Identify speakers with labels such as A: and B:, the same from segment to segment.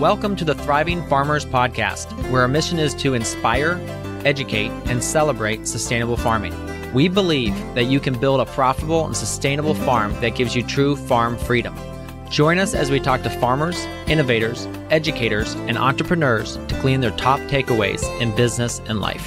A: Welcome to the Thriving Farmers Podcast, where our mission is to inspire, educate, and celebrate sustainable farming. We believe that you can build a profitable and sustainable farm that gives you true farm freedom. Join us as we talk to farmers, innovators, educators, and entrepreneurs to glean their top takeaways in business and life.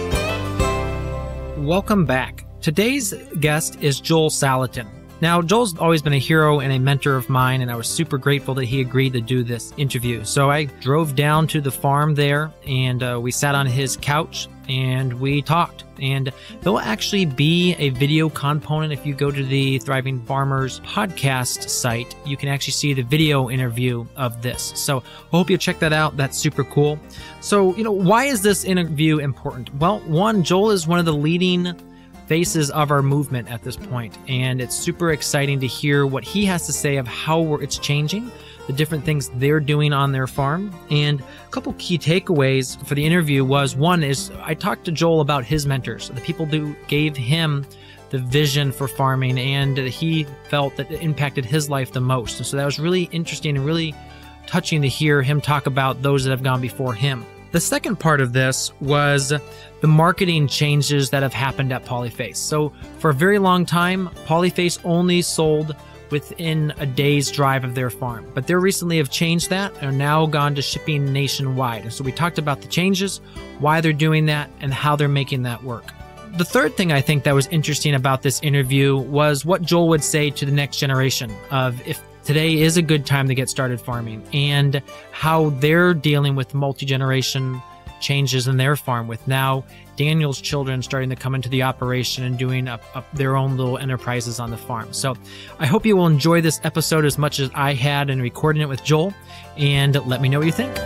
A: Welcome back. Today's guest is Joel Salatin. Now, Joel's always been a hero and a mentor of mine, and I was super grateful that he agreed to do this interview. So I drove down to the farm there, and we sat on his couch, and we talked. And there'll actually be a video component. If you go to the Thriving Farmers podcast site, you can actually see the video interview of this. So I hope you check that out. That's super cool. So, why is this interview important? Well, one, Joel is one of the leading faces of our movement at this point, and it's super exciting to hear what he has to say of how it's changing, the different things they're doing on their farm. And a couple key takeaways for the interview was, one is I talked to Joel about his mentors, the people who gave him the vision for farming, and he felt that it impacted his life the most. And so that was really interesting and really touching to hear him talk about those that have gone before him. The second part of this was the marketing changes that have happened at Polyface. So for a very long time, Polyface only sold within a day's drive of their farm. But they recently have changed that and are now gone to shipping nationwide. And so we talked about the changes, why they're doing that, and how they're making that work. The third thing I think that was interesting about this interview was what Joel would say to the next generation of if today is a good time to get started farming, and how they're dealing with multi-generation changes in their farm, with now Daniel's children starting to come into the operation and doing their own little enterprises on the farm. So I hope you will enjoy this episode as much as I had in recording it with Joel, and let me know what you think.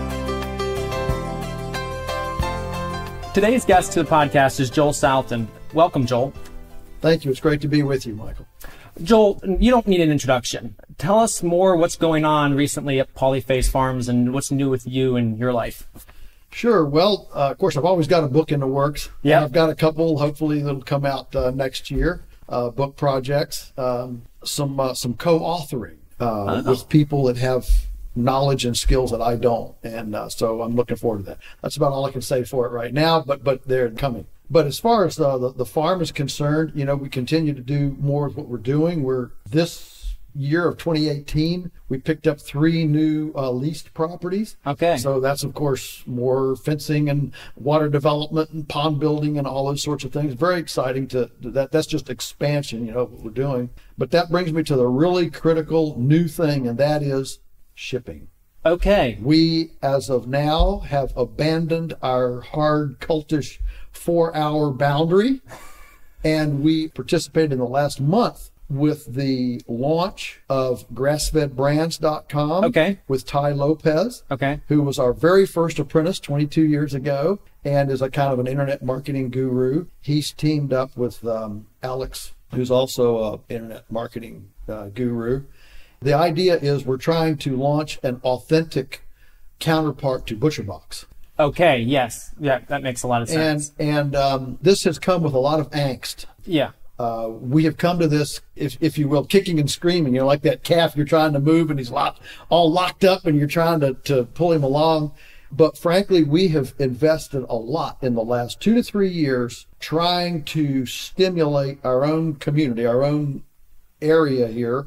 A: Today's guest to the podcast is Joel Salatin. Welcome, Joel.
B: Thank you. It's great to be with you, Michael.
A: Joel, you don't need an introduction. Tell us more what's going on recently at Polyface Farms and what's new with you and your life.
B: Sure. Well, of course, I've always got a book in the works. Yeah. I've got a couple, hopefully, that'll come out next year, book projects, some co-authoring with people that have knowledge and skills that I don't. And so I'm looking forward to that. That's about all I can say for it right now, but they're coming. But as far as the farm is concerned, we continue to do more of what we're doing. This year of 2018, we picked up 3 new leased properties. Okay. So that's, of course, more fencing and water development and pond building and all those sorts of things. Very exciting that's just expansion, what we're doing. But that brings me to the really critical new thing, and that is shipping. Okay. We, as of now, have abandoned our hard, cultish 4-hour boundary, and we participated in the last month with the launch of grassfedbrands.com with Ty Lopez, who was our very first apprentice 22 years ago and is a kind of an internet marketing guru. He's teamed up with Alex, who's also an internet marketing guru. The idea is we're trying to launch an authentic counterpart to ButcherBox. Okay, yes. Yeah, that makes a lot of sense. And this has come with a lot of angst. Yeah. We have come to this, if you will, kicking and screaming. Like that calf you're trying to move and he's all locked up and you're trying to pull him along. But frankly, we have invested a lot in the last 2 to 3 years trying to stimulate our own community, our own area here,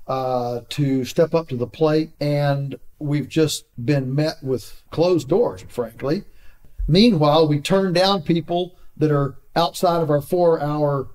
B: to step up to the plate, and we've just been met with closed doors, frankly. Meanwhile, we turn down people that are outside of our 4-hour,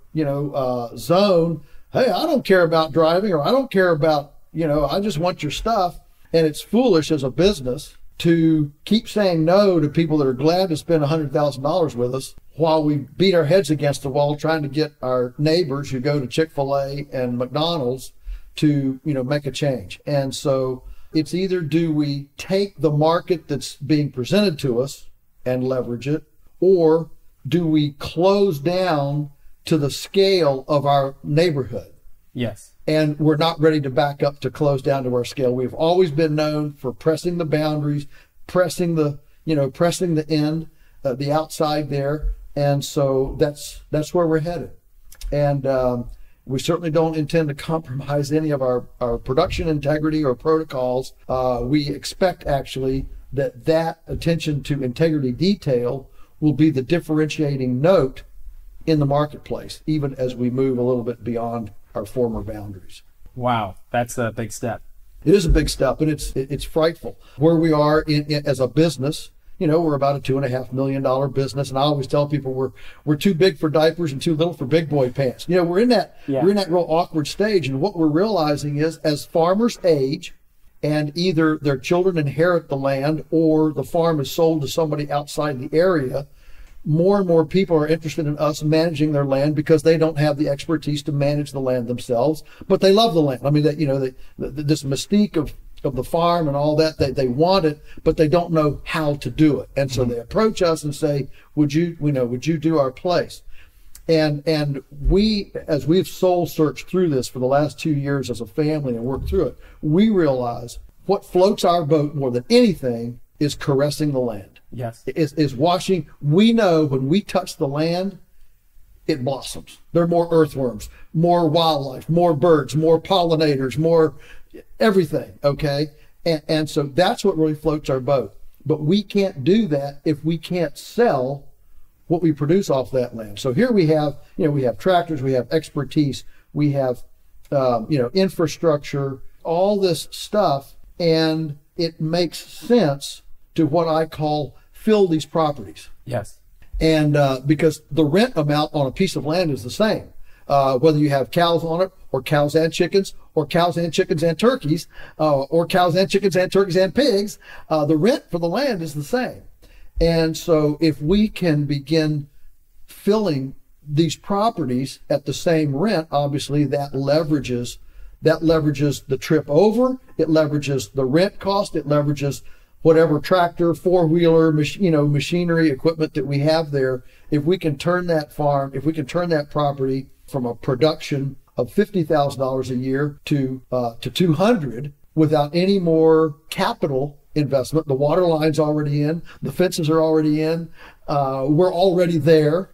B: zone. Hey, I don't care about driving, or I don't care about, I just want your stuff. And it's foolish as a business to keep saying no to people that are glad to spend $100,000 with us while we beat our heads against the wall trying to get our neighbors who go to Chick-fil-A and McDonald's to, make a change. And so it's either do we take the market that's being presented to us and leverage it, or do we close down to the scale of our neighborhood? Yes. And we're not ready to back up to close down to our scale. We've always been known for pressing the boundaries, pressing the end, the outside there. And so that's where we're headed. And We certainly don't intend to compromise any of our production integrity or protocols. We expect actually that attention to integrity detail will be the differentiating note in the marketplace, even as we move a little bit beyond our former boundaries.
C: Wow, that's a big step.
B: It is a big step, and it's frightful. Where we are as a business, we're about a $2.5 million business, and I always tell people we're too big for diapers and too little for big boy pants. We're in that real awkward stage, and what we're realizing is as farmers age, and either their children inherit the land or the farm is sold to somebody outside the area, more and more people are interested in us managing their land because they don't have the expertise to manage the land themselves, but they love the land. I mean, this mystique of the farm and all that, they want it, but they don't know how to do it. And so they approach us and say, would you do our place? And we, as we've soul searched through this for the last 2 years as a family and worked through it, we realize what floats our boat more than anything is caressing the land.
C: Yes.
B: Is washing. We know when we touch the land, it blossoms. There are more earthworms, more wildlife, more birds, more pollinators, more everything. Okay. And so that's what really floats our boat. But we can't do that if we can't sell what we produce off that land. So here we have tractors, we have expertise, we have, infrastructure, all this stuff, and it makes sense to what I call fill these properties.
C: Yes.
B: And because the rent amount on a piece of land is the same, whether you have cows on it, or cows and chickens, or cows and chickens and turkeys, or cows and chickens and turkeys and pigs, the rent for the land is the same. And so if we can begin filling these properties at the same rent, obviously that leverages the trip over, it leverages the rent cost, it leverages whatever tractor, four-wheeler, machinery, equipment that we have there. If we can turn that farm, if we can turn that property from a production of $50,000 a year to $200,000 without any more capital investment. The water line's already in, the fences are already in, we're already there.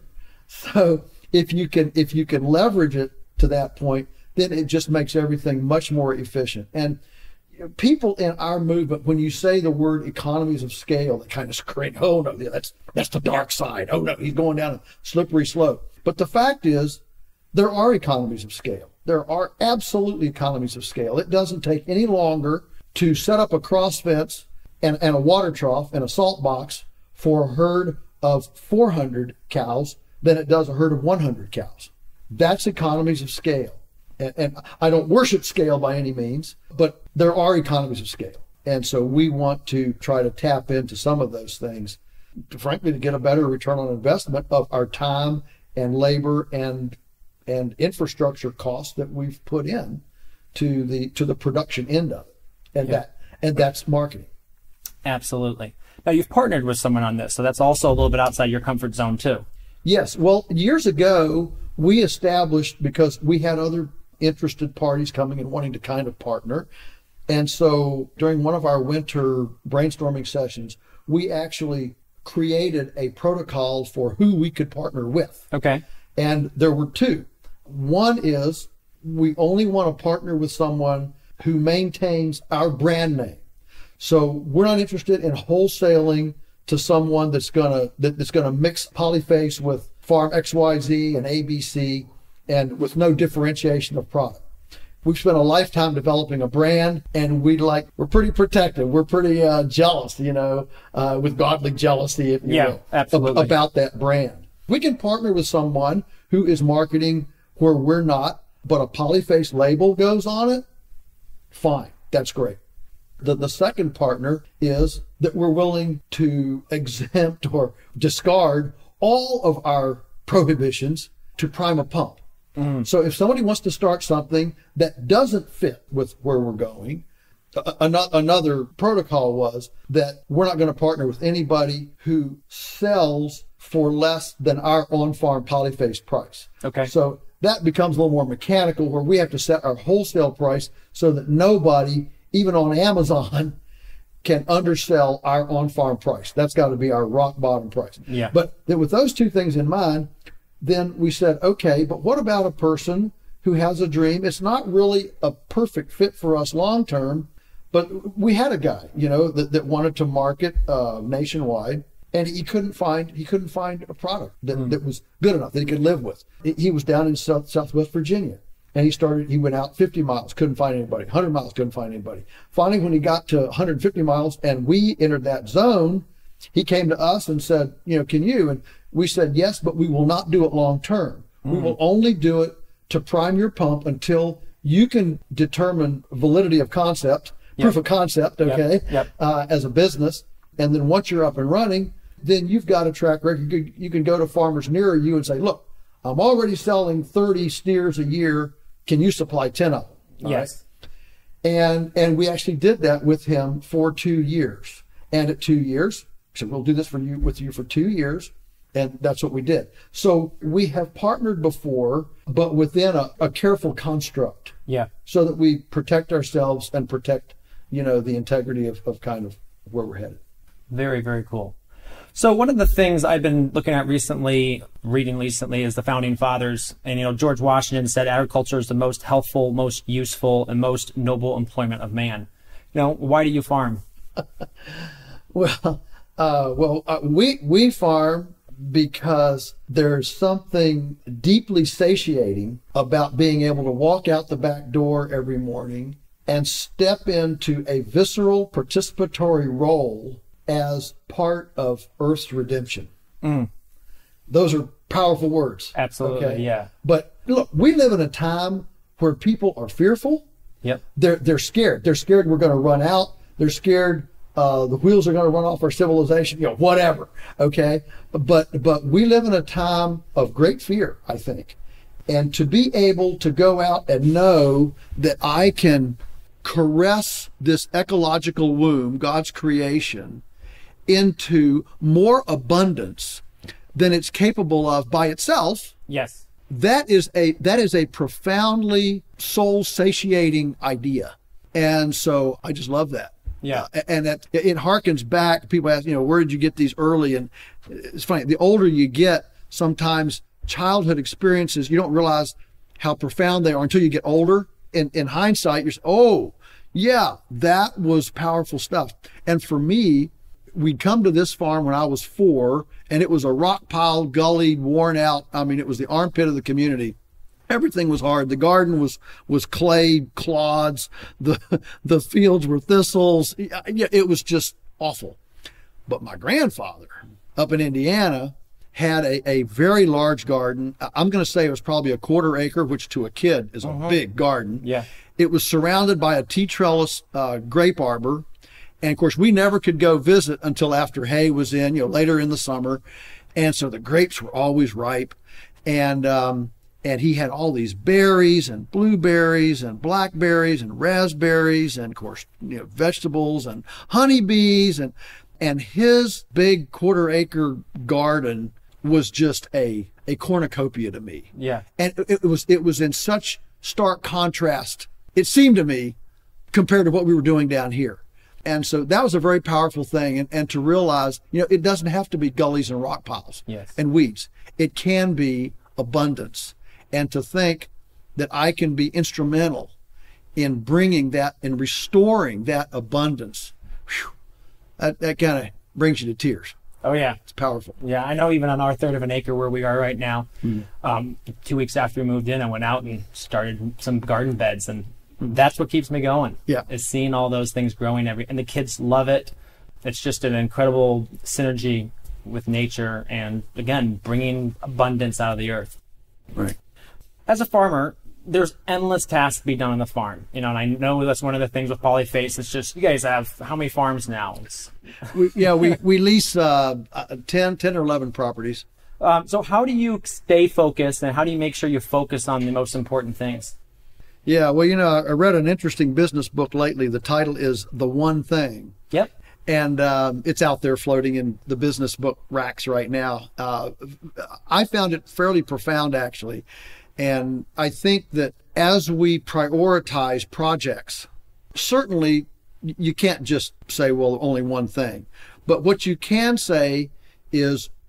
B: So if you can leverage it to that point, then it just makes everything much more efficient. And people in our movement, when you say the word economies of scale, they kind of scream, oh no, that's the dark side. Oh no, he's going down a slippery slope. But the fact is, there are economies of scale. There are absolutely economies of scale. It doesn't take any longer to set up a cross fence and a water trough and a salt box for a herd of 400 cows than it does a herd of 100 cows. That's economies of scale. And I don't worship scale by any means, but there are economies of scale. And so we want to try to tap into some of those things, frankly, to get a better return on investment of our time and labor and infrastructure costs that we've put in to the production end of it. And that's marketing.
C: Absolutely. Now you've partnered with someone on this, so that's also a little bit outside your comfort zone too.
B: Yes. Well, years ago, we established, because we had other interested parties coming and wanting to kind of partner. And so during one of our winter brainstorming sessions, we actually created a protocol for who we could partner with.
C: Okay.
B: And there were two. One is we only want to partner with someone who maintains our brand name. So we're not interested in wholesaling to someone that's gonna mix Polyface with Farm XYZ and ABC and with no differentiation of product. We've spent a lifetime developing a brand, and we're pretty protective. We're pretty jealous, with godly jealousy, if you will,
C: absolutely,
B: about that brand. We can partner with someone who is marketing where we're not, but a Polyface label goes on it. Fine, that's great. The second partner is that we're willing to exempt or discard all of our prohibitions to prime a pump. So if somebody wants to start something that doesn't fit with where we're going, another protocol was that we're not going to partner with anybody who sells for less than our on-farm Polyface price.
C: Okay.
B: So that becomes a little more mechanical, where we have to set our wholesale price so that nobody, even on Amazon, can undersell our on-farm price. That's got to be our rock bottom price.
C: Yeah.
B: But then with those two things in mind, then we said, okay, but what about a person who has a dream. It's not really a perfect fit for us long term, but we had a guy, you know, that wanted to market nationwide, and he couldn't find a product that was good enough that he could live with. He was down in Southwest Virginia, and he went out 50 miles, couldn't find anybody, 100 miles, couldn't find anybody. Finally, when he got to 150 miles and we entered that zone, he came to us and said, you know, can you? And we said, yes, but we will not do it long term. We will only do it to prime your pump until you can determine validity of concept, proof of concept, okay, as a business. And then once you're up and running, then you've got a track record. You can go to farmers nearer you and say, look, I'm already selling 30 steers a year. Can you supply 10 of them?
C: Yes.
B: Right? And we actually did that with him for 2 years. And at 2 years, we said, we'll do this with you for 2 years. And that's what we did. So we have partnered before, but within a careful construct.
C: Yeah.
B: So that we protect ourselves and protect, you know, the integrity of kind of where we're headed.
C: Very, very cool. So one of the things I've been looking at recently, reading recently, is the Founding Fathers. And, you know, George Washington said agriculture is the most healthful, most useful, and most noble employment of man. You know, why do you farm?
B: We farm because there's something deeply satiating about being able to walk out the back door every morning and step into a visceral participatory role as part of Earth's redemption. Those are powerful words.
C: Absolutely,
B: okay?
C: Yeah.
B: But look, we live in a time where people are fearful.
C: Yep.
B: They're scared. They're scared we're going to run out. They're scared the wheels are going to run off our civilization, you know, whatever. Okay. But we live in a time of great fear, I think. And to be able to go out and know that I can caress this ecological womb, God's creation, into more abundance than it's capable of by itself.
C: Yes.
B: That is a profoundly soul satiating idea. And so I just love that.
C: Yeah.
B: And it harkens back. People ask, you know, where did you get these early? And it's funny, the older you get, sometimes childhood experiences, you don't realize how profound they are until you get older. In hindsight, you're saying, oh, yeah, that was powerful stuff. And for me, we'd come to this farm when I was 4, and it was a rock pile, gullied, worn out. I mean, it was the armpit of the community. Everything was hard. The garden was clay clods. The fields were thistles. Yeah, it was just awful. But my grandfather up in Indiana had a very large garden. I'm going to say it was probably a 1/4 acre, which to a kid is a big garden.
C: Yeah.
B: It was surrounded by a tea trellis grape arbor. And of course, we never could go visit until after hay was in, you know, later in the summer. And so the grapes were always ripe. And he had all these berries and blueberries and blackberries and raspberries and, of course, you know, vegetables and honeybees. And his big 1/4 acre garden was just a cornucopia to me.
C: Yeah.
B: And it was in such stark contrast, it seemed to me, compared to what we were doing down here. And so that was a very powerful thing. And to realize, you know, it doesn't have to be gullies and rock piles and weeds. It can be abundance. And to think that I can be instrumental in bringing that and restoring that abundance, whew, that kind of brings you to tears.
C: Oh, yeah.
B: It's powerful.
C: Yeah, I know even on our 1/3 of an acre where we are right now, 2 weeks after we moved in, I went out and started some garden beds, and that's what keeps me going.
B: Yeah.
C: Is seeing all those things growing and the kids love it. It's just an incredible synergy with nature and, again, bringing abundance out of the earth.
B: Right.
C: As a farmer, there's endless tasks to be done on the farm, you know, and I know that's one of the things with Polyface. It's just, you guys have how many farms now?
B: We lease 10 or 11 properties.
C: So how do you stay focused, and how do you make sure you focus on the most important things?
B: Yeah, well, you know, I read an interesting business book lately. The title is The One Thing.
C: Yep.
B: And it's out there floating in the business book racks right now. I found it fairly profound, actually. And I think that as we prioritize projects, certainly you can't just say, well, only one thing. But what you can say is,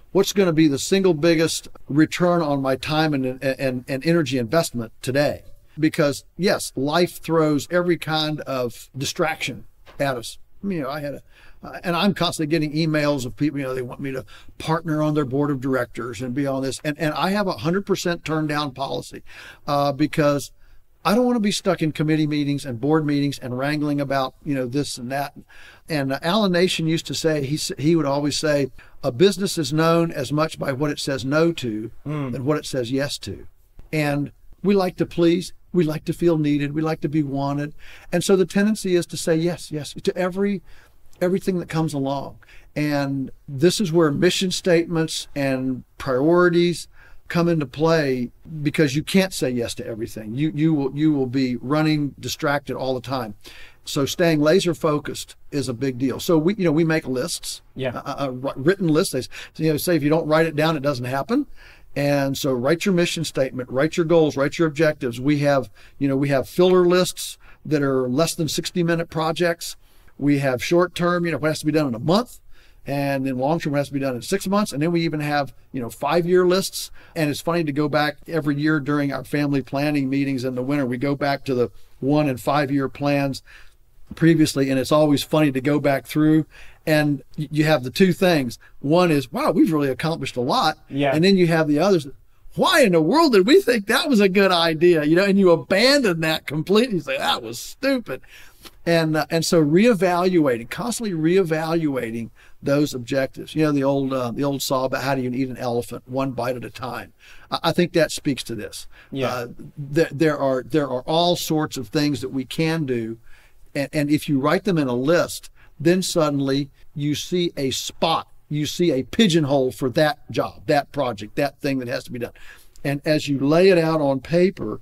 B: what's going to be the single biggest return on my time and energy investment today? Because yes, life throws every kind of distraction at us. You know, and I'm constantly getting emails of people, you know, they want me to partner on their board of directors and be on this. And I have 100% turn down policy because I don't want to be stuck in committee meetings and board meetings and wrangling about, you know, this and that. And Alan Nation used to say, he would always say, a business is known as much by what it says no to than what it says yes to. And we like to please. We like to feel needed. We like to be wanted. And so the tendency is to say yes, yes, to everything that comes along. And this is where mission statements and priorities come into play, because you can't say yes to everything. You will be running distracted all the time. So staying laser focused is a big deal. So we make lists, written lists. They say if you don't write it down, it doesn't happen. And so write your mission statement, write your goals, write your objectives. We have filler lists that are less than 60-minute projects. We have short term, what has to be done in a month. And then long term, it has to be done in 6 months. And then we even have, 5-year lists. And it's funny to go back every year during our family planning meetings in the winter. We go back to the 1 and 5-year plans previously. And it's always funny to go back through. And you have the two things. One is, wow, we've really accomplished a lot. Yeah. And then you have the others. Why in the world did we think that was a good idea? And you abandon that completely. You say, that was stupid. And so constantly reevaluating those objectives. The old saw about how do you eat an elephant one bite at a time. I think that speaks to this. Yeah. There are all sorts of things that we can do, and if you write them in a list, then suddenly you see a spot, you see a pigeonhole for that job, that project, that thing that has to be done. And as you lay it out on paper,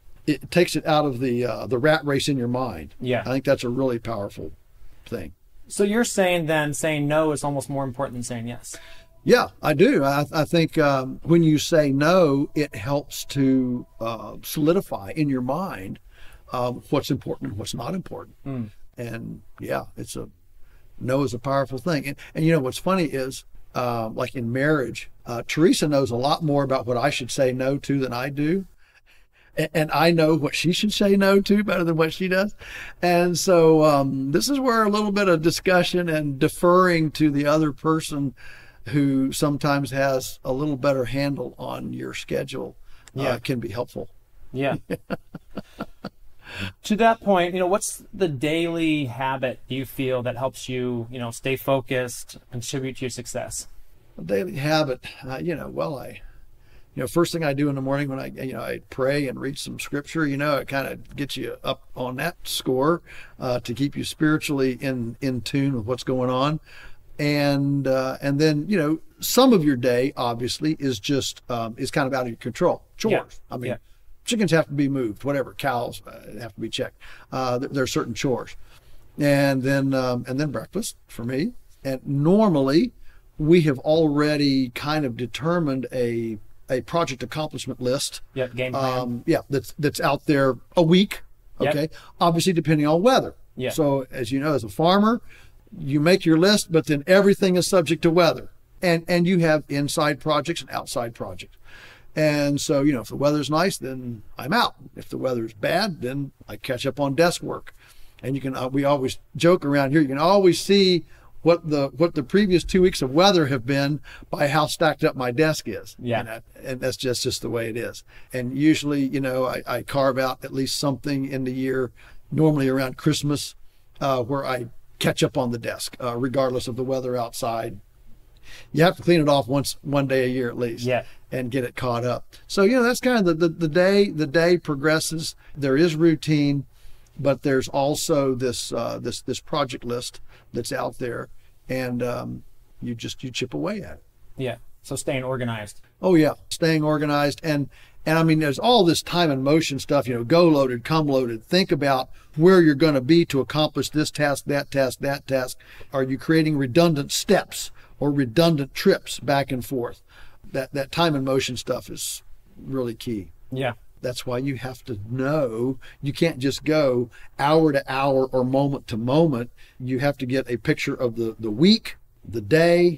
B: it takes it out of the rat race in your mind. Yeah. I think that's a really powerful thing.
C: So you're saying then saying no is almost more important than saying yes?
B: Yeah, I do. I think when you say no, it helps to solidify in your mind what's important and what's not important. And yeah, no is a powerful thing. And what's funny is, like in marriage, Teresa knows a lot more about what I should say no to than I do. And I know what she should say no to better than what she does. And so this is where a little bit of discussion and deferring to the other person who sometimes has a little better handle on your schedule can be helpful. Yeah.
C: To that point, what's the daily habit you feel that helps you, stay focused, contribute to your success?
B: A daily habit, first thing I do in the morning when I pray and read some scripture, it kind of gets you up on that score to keep you spiritually in tune with what's going on. And then, some of your day obviously is just, is kind of out of your control. Chores. Yeah. Chickens have to be moved, whatever. Cows have to be checked. There are certain chores. And then breakfast for me. And normally we have already kind of determined a project accomplishment list.
C: Yeah, game plan.
B: That's out there a week. Okay. Yep. Obviously depending on weather. Yeah. So as you know, as a farmer, you make your list, but then everything is subject to weather. And you have inside projects and outside projects. And so, if the weather's nice, then I'm out. If the weather's bad, then I catch up on desk work. And we always joke around here, you can always see what the previous 2 weeks of weather have been by how stacked up my desk is. Yeah. And that's just the way it is. And usually, I carve out at least something in the year, normally around Christmas, where I catch up on the desk, regardless of the weather outside. You have to clean it off one day a year at least. Yeah. And get it caught up. So, that's kind of the day progresses. There is routine, but there's also this project list that's out there, and you chip away at it.
C: Yeah. So staying organized.
B: Oh yeah. Staying organized. And I mean, there's all this time and motion stuff, go loaded, come loaded. Think about where you're going to be to accomplish this task, that task, that task. Are you creating redundant steps or redundant trips back and forth? That time and motion stuff is really key. Yeah. That's why you have to know. You can't just go hour to hour or moment to moment. You have to get a picture of the week, the day,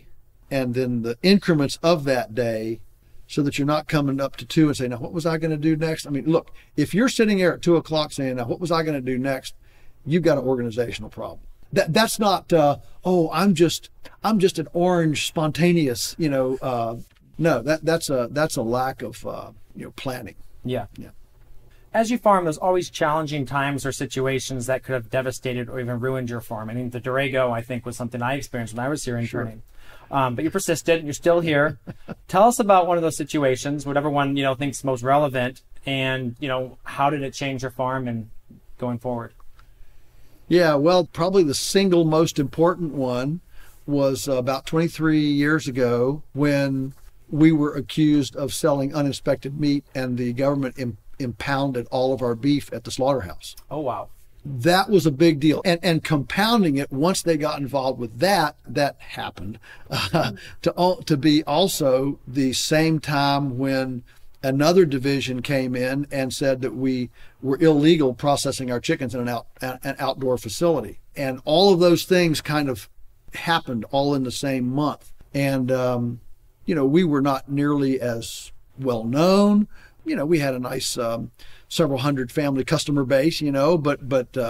B: and then the increments of that day, so that you're not coming up to 2 and saying, now, what was I going to do next? I mean, look, if you're sitting there at 2 o'clock saying, now, what was I going to do next? You've got an organizational problem. That's not, oh, I'm just an orange spontaneous, no, that's a lack of, planning.
C: Yeah.
B: Yeah.
C: As you farm, there's always challenging times or situations that could have devastated or even ruined your farm. I mean, the Dorego, I think, was something I experienced when I was here interning. Sure. But you persisted, you're still here. Tell us about one of those situations, whatever one, thinks most relevant, and, how did it change your farm and going forward?
B: Yeah, well, probably the single most important one was about 23 years ago when we were accused of selling uninspected meat, and the government impounded all of our beef at the slaughterhouse.
C: Oh, wow.
B: That was a big deal. And compounding it, once they got involved with that happened to be also the same time when another division came in and said that we were illegal processing our chickens in an outdoor facility. And all of those things kind of happened all in the same month. And, we were not nearly as well known. We had a nice several hundred family customer base, but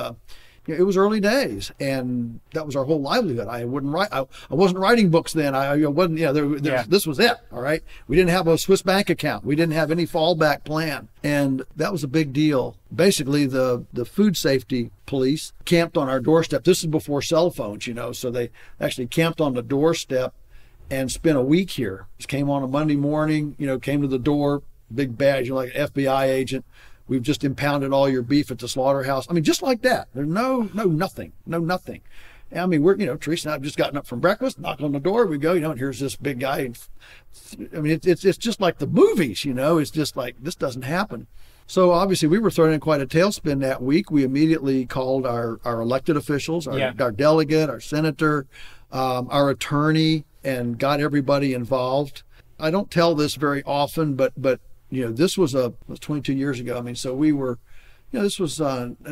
B: it was early days, and that was our whole livelihood. I wasn't writing books then. I wasn't, this was it. All right. We didn't have a Swiss bank account. We didn't have any fallback plan. And that was a big deal. Basically, the food safety police camped on our doorstep. This is before cell phones, so they actually camped on the doorstep and spent a week here. Just came on a Monday morning, came to the door, big badge, like an FBI agent. We've just impounded all your beef at the slaughterhouse. I mean, just like that. There's nothing. I mean, we're, Teresa and I have just gotten up from breakfast, knock on the door, we go, and here's this big guy. And, I mean, it's just like the movies, it's just like, this doesn't happen. So obviously we were thrown in quite a tailspin that week. We immediately called our elected officials, our delegate, our senator, our attorney, and got everybody involved. I don't tell this very often, but this was 22 years ago. I mean, so we were, this was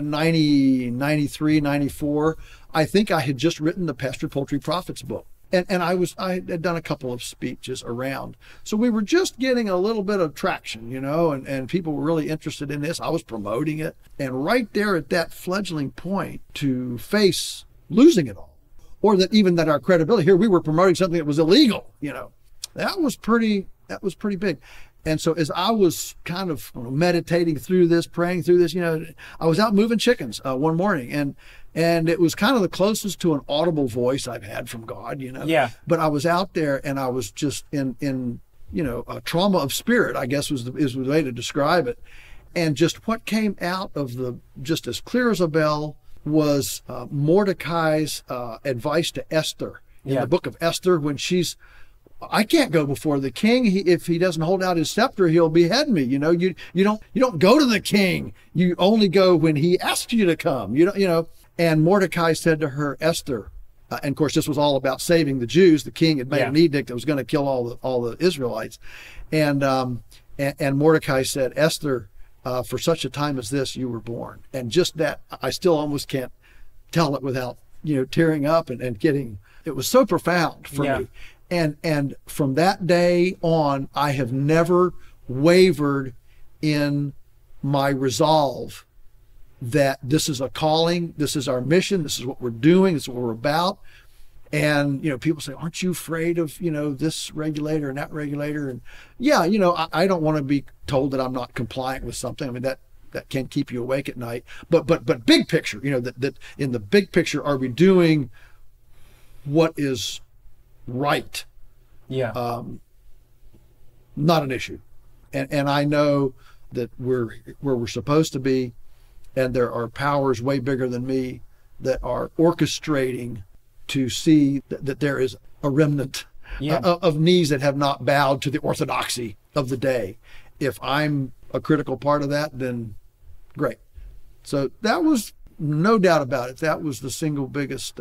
B: 90, 93, 94. I think I had just written the Pastured Poultry Profits book. And I had done a couple of speeches around. So we were just getting a little bit of traction, and people were really interested in this. I was promoting it. And right there at that fledgling point, to face losing it all, or that our credibility here, we were promoting something that was illegal, that was pretty big. And so as I was kind of meditating through this, praying through this, I was out moving chickens one morning, and it was kind of the closest to an audible voice I've had from God,
C: Yeah.
B: But I was out there, and I was just in a trauma of spirit, I guess is the way to describe it. And just what came out of just as clear as a bell was Mordecai's advice to Esther in the book of Esther, when I can't go before the king. If he doesn't hold out his scepter, he'll behead me. You don't go to the king. You only go when he asks you to come. And Mordecai said to her, Esther, and of course this was all about saving the Jews. The king had made an edict that was going to kill all the Israelites, and Mordecai said, Esther, for such a time as this you were born. And just that, I still almost can't tell it without tearing up and getting. It was so profound for me. And from that day on, I have never wavered in my resolve that this is a calling, this is our mission, this is what we're doing, this is what we're about. And, people say, aren't you afraid of, this regulator and that regulator? And I don't want to be told that I'm not compliant with something. I mean, that can keep you awake at night. But big picture, that in the big picture, are we doing what is right?
C: Yeah.
B: Not an issue. And I know that we're where we're supposed to be, and there are powers way bigger than me that are orchestrating to see that there is a remnant of knees that have not bowed to the orthodoxy of the day. If I'm a critical part of that, then great. So that was no doubt about it. That was the single biggest,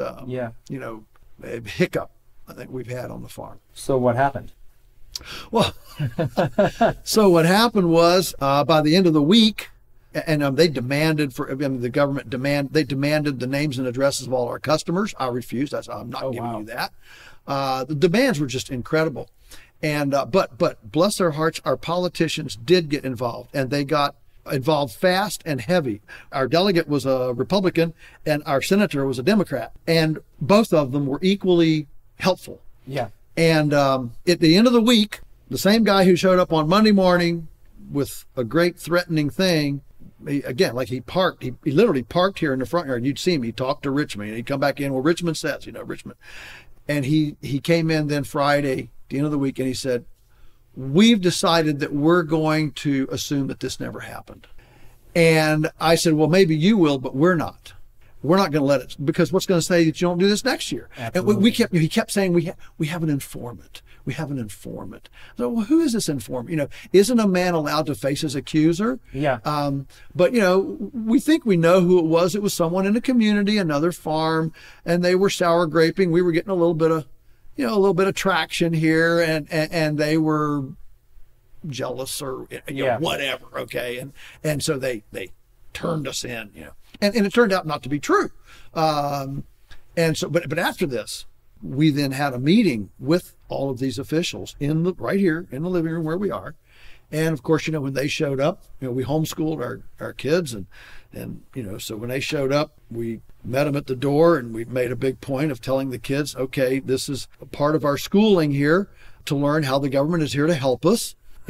B: hiccup I think we've had on the farm.
C: So what happened?
B: Well, so what happened was by the end of the week, And they demanded the government they demanded the names and addresses of all our customers. I refused. I said, I'm not giving you that. The demands were just incredible. And, but bless their hearts, our politicians did get involved, and they got involved fast and heavy. Our delegate was a Republican and our senator was a Democrat, and both of them were equally helpful.
C: Yeah.
B: And at the end of the week, the same guy who showed up on Monday morning with a great threatening thing, he literally parked here in the front yard. You'd see him. He'd talk to Richmond. He'd come back in. Well, Richmond says, Richmond. And he came in then Friday, at the end of the week, and he said, we've decided that we're going to assume that this never happened. And I said, well, maybe you will, but we're not. We're not going to let it, because what's going to say that you don't do this next year?
C: Absolutely.
B: And he kept saying, we have an informant. We have an informant. So, well, who is this informant? Isn't a man allowed to face his accuser?
C: Yeah.
B: But, we think we know who it was. It was someone in the community, another farm, and they were sour graping. We were getting a little bit of traction here, and they were jealous or whatever. Okay. And so they turned us in, and it turned out not to be true. And so, but after this, we then had a meeting with all of these officials right here in the living room where we are. And of course, when they showed up, we homeschooled our kids, and so when they showed up, we met them at the door, and we made a big point of telling the kids, okay, this is a part of our schooling here to learn how the government is here to help us.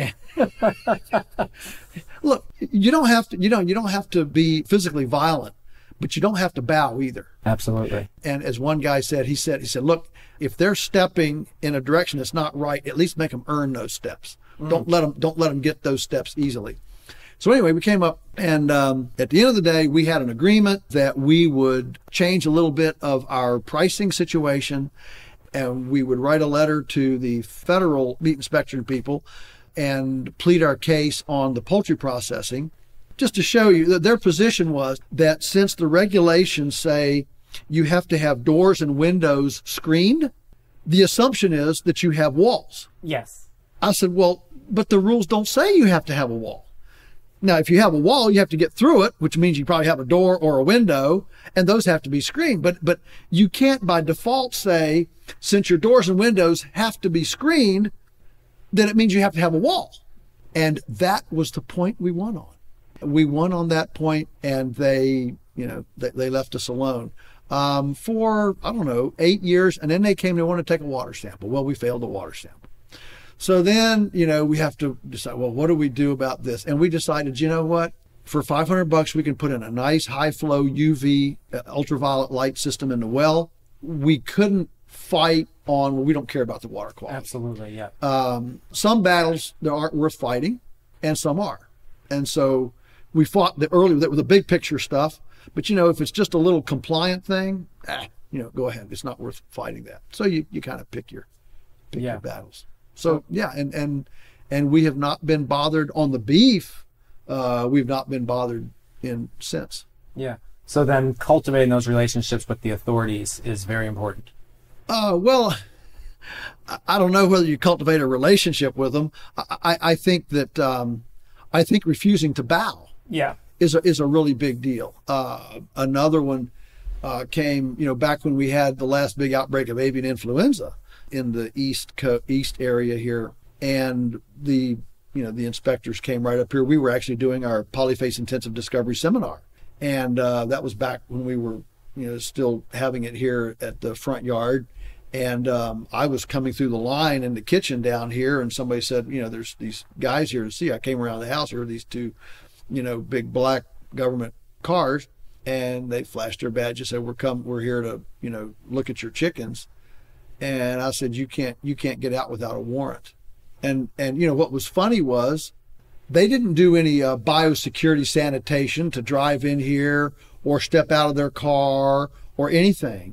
B: Look, you don't have to be physically violent, but you don't have to bow either.
C: Absolutely.
B: And as one guy said, he said, look, if they're stepping in a direction that's not right, at least make them earn those steps. Don't let them get those steps easily. So anyway, we came up, and at the end of the day, we had an agreement that we would change a little bit of our pricing situation, and we would write a letter to the federal meat inspection people and plead our case on the poultry processing, just to show you that their position was that since the regulations say you have to have doors and windows screened, the assumption is that you have walls.
C: Yes.
B: I said, well, but the rules don't say you have to have a wall. Now, if you have a wall, you have to get through it, which means you probably have a door or a window, and those have to be screened. But you can't by default say, since your doors and windows have to be screened, then it means you have to have a wall. And that was the point we won on. We won on that point, and they left us alone for, 8 years. And then they came, they wanted to take a water sample. Well, we failed the water sample. So then, we have to decide, well, what do we do about this? And we decided, you know what? For $500, we can put in a nice high flow UV ultraviolet light system in the well. We couldn't fight on, we don't care about the water quality.
C: Absolutely, yeah.
B: Some battles that aren't worth fighting, and some are. And so we fought the big picture stuff. But, if it's just a little compliant thing, go ahead. It's not worth fighting that. So you kind of pick your battles. So yeah, and we have not been bothered on the beef. We've not been bothered since.
C: Yeah. So then cultivating those relationships with the authorities is very important.
B: Well, I don't know whether you cultivate a relationship with them. I think that I think refusing to bow is a really big deal. Another one came, back when we had the last big outbreak of avian influenza in the east area here, and the inspectors came right up here. We were actually doing our Polyface intensive discovery seminar, and that was back when we were still having it here at the front yard. And I was coming through the line in the kitchen down here, and somebody said, there's these guys here to see. I came around the house, here were these two big black government cars, and they flashed their badges, said, we're here to look at your chickens. And I said, you can't get out without a warrant. And what was funny was they didn't do any biosecurity sanitation to drive in here or step out of their car or anything,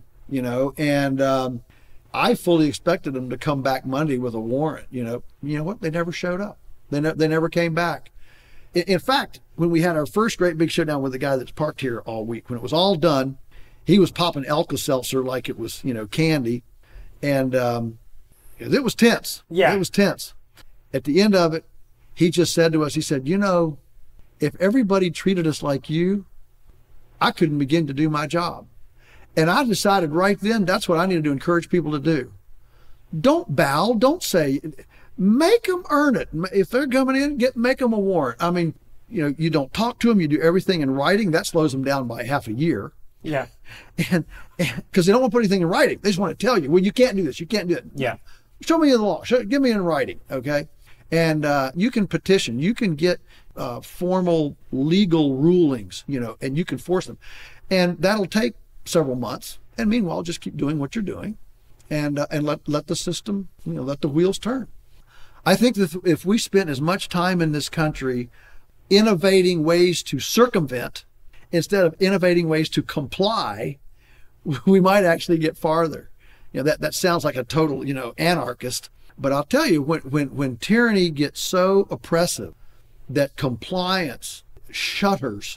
B: and I fully expected them to come back Monday with a warrant. You know what? They never showed up. They never came back. In fact, when we had our first great big showdown with the guy that's parked here all week, when it was all done, he was popping Alka-Seltzer like it was, candy. And it was tense.
C: Yeah.
B: It was tense. At the end of it, he just said to us, he said, if everybody treated us like you, I couldn't begin to do my job. And I decided right then that's what I needed to encourage people to do. Don't bow. Don't say. Make them earn it. If they're coming in, make them a warrant. I mean, you don't talk to them. You do everything in writing. That slows them down by half a year.
C: Yeah.
B: And because they don't want to put anything in writing. They just want to tell you, well, you can't do this. You can't do it.
C: Yeah.
B: Show me the law. Give me in writing. Okay. And you can petition. You can get formal legal rulings, and you can force them. And that'll take several months. And meanwhile, just keep doing what you're doing and let the system, let the wheels turn. I think that if we spent as much time in this country innovating ways to circumvent instead of innovating ways to comply, we might actually get farther. That sounds like a total, anarchist. But I'll tell you, when tyranny gets so oppressive that compliance shutters,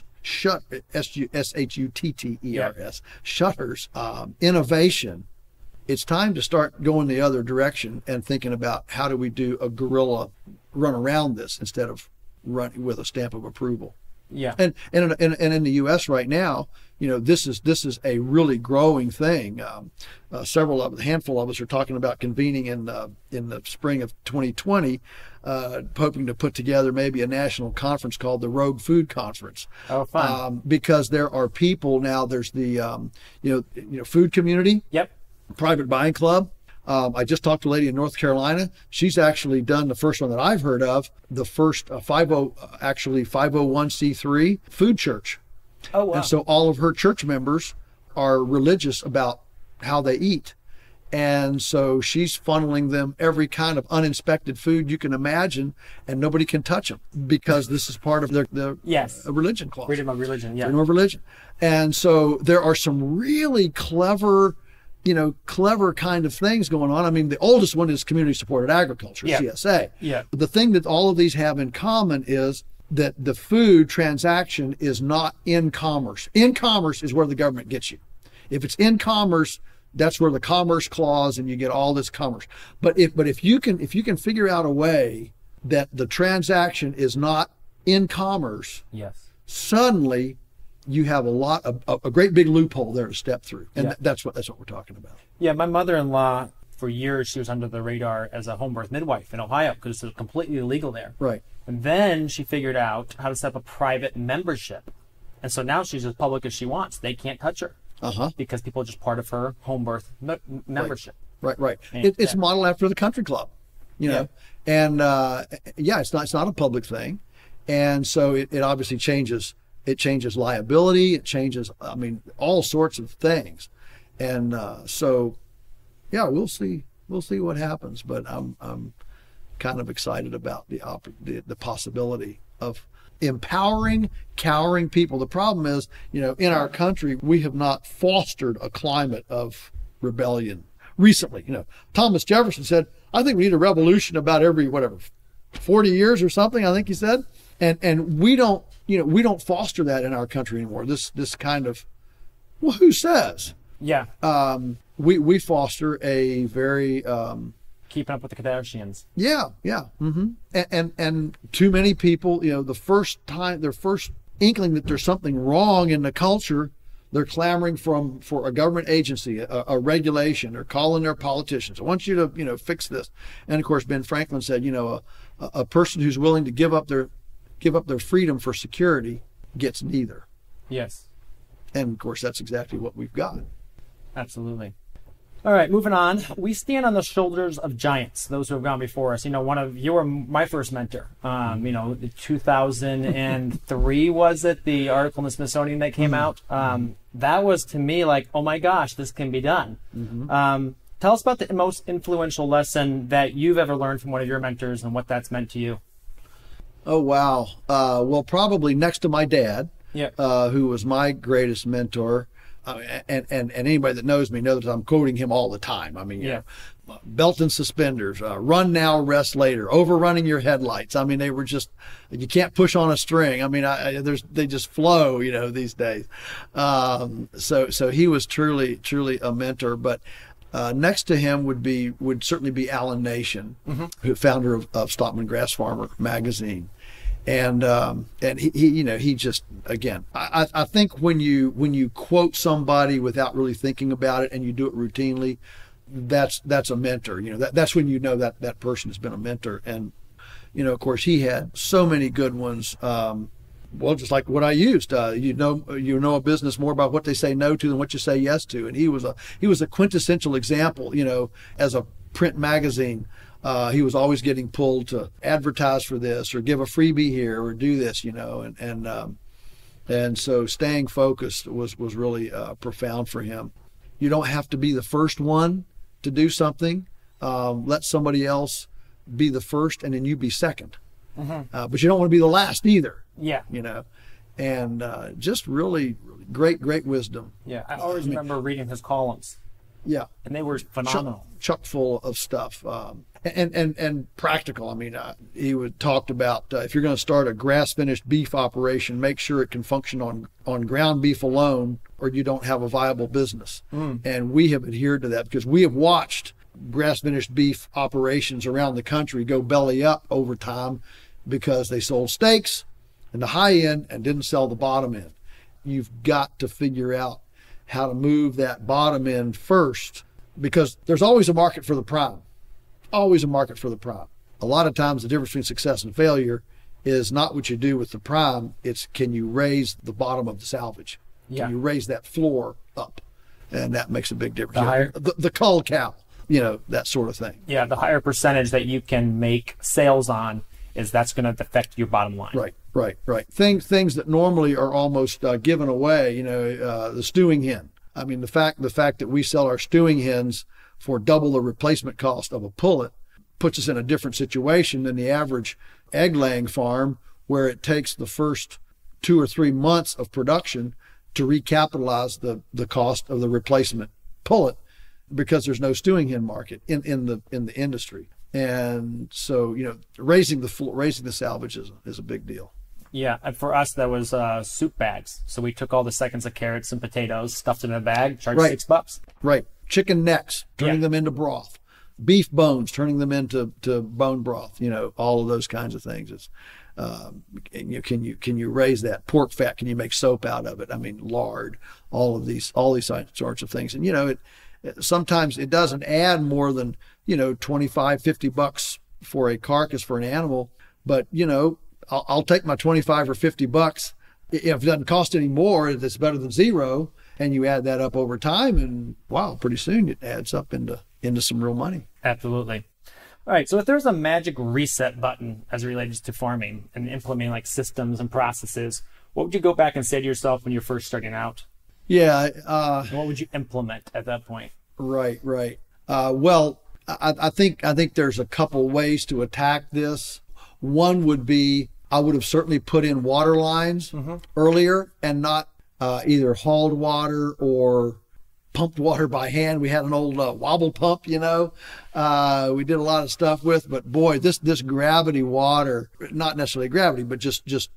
B: S-H-U-T-T-E-R-S, shutters innovation, it's time to start going the other direction and thinking about how do we do a guerrilla run around this instead of running with a stamp of approval.
C: Yeah.
B: And in the U.S. right now, this is a really growing thing. A handful of us are talking about convening in the spring of 2020, hoping to put together maybe a national conference called the Rogue Food Conference.
C: Oh, fun!
B: Because there are people now. There's the food community.
C: Yep.
B: Private buying club. I just talked to a lady in North Carolina. She's actually done the first one that I've heard of, the first 501c3 food church.
C: Oh, wow.
B: And so all of her church members are religious about how they eat. And so she's funneling them every kind of uninspected food you can imagine, and nobody can touch them because this is part of their religion clause.
C: Freedom of religion, yeah.
B: Freedom of religion. And so there are some really clever kind of things going on. I mean, the oldest one is community supported agriculture, CSA.
C: Yeah.
B: But the thing that all of these have in common is that the food transaction is not in commerce. In commerce is where the government gets you. If it's in commerce, that's where the commerce clause and you get all this commerce. But if you can figure out a way that the transaction is not in commerce,
C: yes,
B: suddenly you have a great big loophole there to step through. And that's what we're talking about.
C: Yeah, my mother-in-law, for years, she was under the radar as a home birth midwife in Ohio because it was completely illegal there.
B: Right.
C: And then she figured out how to set up a private membership. And so now she's as public as she wants. They can't touch her because people are just part of her home birth membership.
B: Right. And, it's modeled after the country club, know. And it's not a public thing. And so it obviously changes. It changes liability. It changes, all sorts of things. And we'll see what happens. But I'm kind of excited about the possibility of empowering cowering people. The problem is, in our country, we have not fostered a climate of rebellion recently. Thomas Jefferson said, I think we need a revolution about every 40 years or something, I think he said. And we don't foster that in our country anymore. This kind of, well, who says?
C: Yeah.
B: We foster a very
C: keeping up with the Kardashians.
B: Yeah. Mm-hmm. And too many people, their first inkling that there's something wrong in the culture, they're clamoring for a government agency, a regulation, or calling their politicians. I want you to fix this. And of course, Ben Franklin said, a person who's willing to give up their freedom for security gets neither.
C: Yes.
B: And of course, that's exactly what we've got.
C: Absolutely. All right, moving on. We stand on the shoulders of giants, those who have gone before us. You were my first mentor. 2003 was it? The article in the Smithsonian that came out. That was to me like, oh my gosh, this can be done. Mm-hmm. Tell us about the most influential lesson that you've ever learned from one of your mentors and what that's meant to you.
B: Oh, wow. Well, probably next to my dad, who was my greatest mentor. And anybody that knows me knows that I'm quoting him all the time. Belt and suspenders, run now, rest later, overrunning your headlights. They were just, you can't push on a string. They just flow, these days. So he was truly a mentor. But next to him would certainly be Alan Nation, who founder of Stockman Grass Farmer magazine. And he just, again, I think when you quote somebody without really thinking about it and you do it routinely, that's a mentor. That's when you know that person has been a mentor. And of course, he had so many good ones. Well, just like what I used, you know a business more about what they say no to than what you say yes to. And he was a quintessential example. As a print magazine, he was always getting pulled to advertise for this or give a freebie here or do this, and so staying focused was really profound for him. You don't have to be the first one to do something. Let somebody else be the first, and then you be second. Mm-hmm. But you don't want to be the last either.
C: Yeah.
B: And just really, really great wisdom.
C: Yeah. I always remember reading his columns.
B: Yeah.
C: And they were phenomenal.
B: Chock full of stuff. And practical. He talked about if you're going to start a grass-finished beef operation, make sure it can function on ground beef alone, or you don't have a viable business. And we have adhered to that because we have watched grass-finished beef operations around the country go belly up over time because they sold steaks in the high end and didn't sell the bottom end. You've got to figure out how to move that bottom end first, because there's always a market for the prime. Always a market for the prime. A lot of times the difference between success and failure is not what you do with the prime, it's can you raise the bottom of the salvage? Yeah. Can you raise that floor up? And that makes a big difference. The cull cow, that sort of thing.
C: Yeah, the higher percentage that you can make sales on that's going to affect your bottom line.
B: Right. Things that normally are almost given away, the stewing hen. The fact that we sell our stewing hens for double the replacement cost of a pullet puts us in a different situation than the average egg laying farm, where it takes the first 2 or 3 months of production to recapitalize the cost of the replacement pullet, because there's no stewing hen market in the industry. And so, raising the salvage is a big deal.
C: Yeah, and for us, that was soup bags. So we took all the seconds of carrots and potatoes, stuffed in a bag, charged $6.
B: Right. Chicken necks, turning them into broth. Beef bones, turning them into bone broth. All of those kinds of things. It's can you raise that pork fat? Can you make soap out of it? Lard. All these sorts of things. And sometimes it doesn't add more than $25-50 for a carcass for an animal, but I'll take my $25 or $50. If it doesn't cost any more, it's better than zero. And you add that up over time, and wow, pretty soon it adds up into some real money.
C: Absolutely. All right. So if there's a magic reset button as it relates to farming and implementing like systems and processes, what would you go back and say to yourself when you're first starting out?
B: Yeah.
C: And what would you implement at that point?
B: Right. Well, I think there's a couple ways to attack this. One would be, I would have certainly put in water lines earlier, and not either hauled water or pumped water by hand. We had an old wobble pump, we did a lot of stuff with, but boy, this gravity water, not necessarily gravity, but just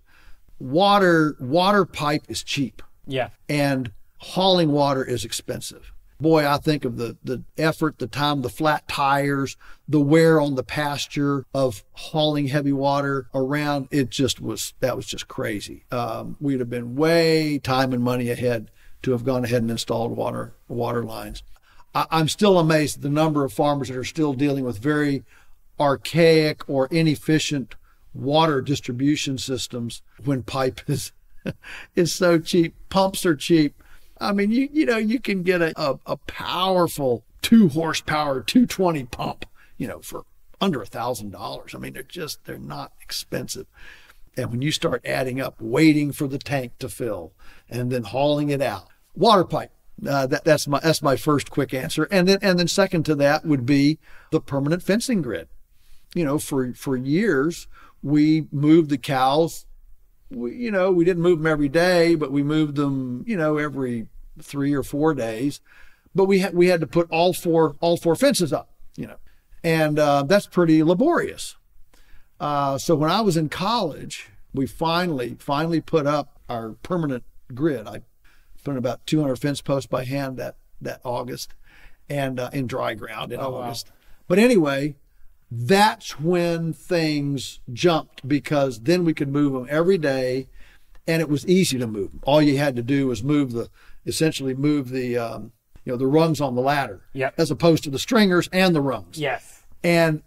B: water pipe is cheap.
C: Yeah.
B: And hauling water is expensive. Boy, I think of the effort, the time, the flat tires, the wear on the pasture of hauling heavy water around. That was just crazy. We'd have been way time and money ahead to have gone ahead and installed water lines. I'm still amazed at the number of farmers that are still dealing with very archaic or inefficient water distribution systems when pipe is so cheap. Pumps are cheap. You can get a powerful 2 horsepower, 220 pump, for under $1,000. They're not expensive. And when you start adding up, waiting for the tank to fill and then hauling it out, water pipe, that's my first quick answer. And then second to that would be the permanent fencing grid. For years, we moved the cows. We didn't move them every day, but we moved them, every 3 or 4 days. But we had to put all four fences up, and that's pretty laborious. So when I was in college, we finally put up our permanent grid. I put in about 200 fence posts by hand that August, and in dry ground in August. Wow. But anyway, that's when things jumped, because then we could move them every day, and it was easy to move them. All you had to do was essentially move the the rungs on the ladder, as opposed to the stringers and the rungs.
C: Yes.
B: And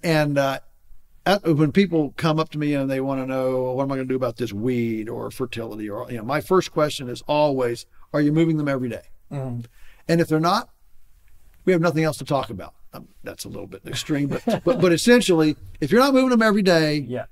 B: when people come up to me and they want to know, what am I going to do about this weed or fertility, or my first question is always, are you moving them every day? And if they're not, we have nothing else to talk about. That's a little bit extreme, but essentially, if you're not moving them every day,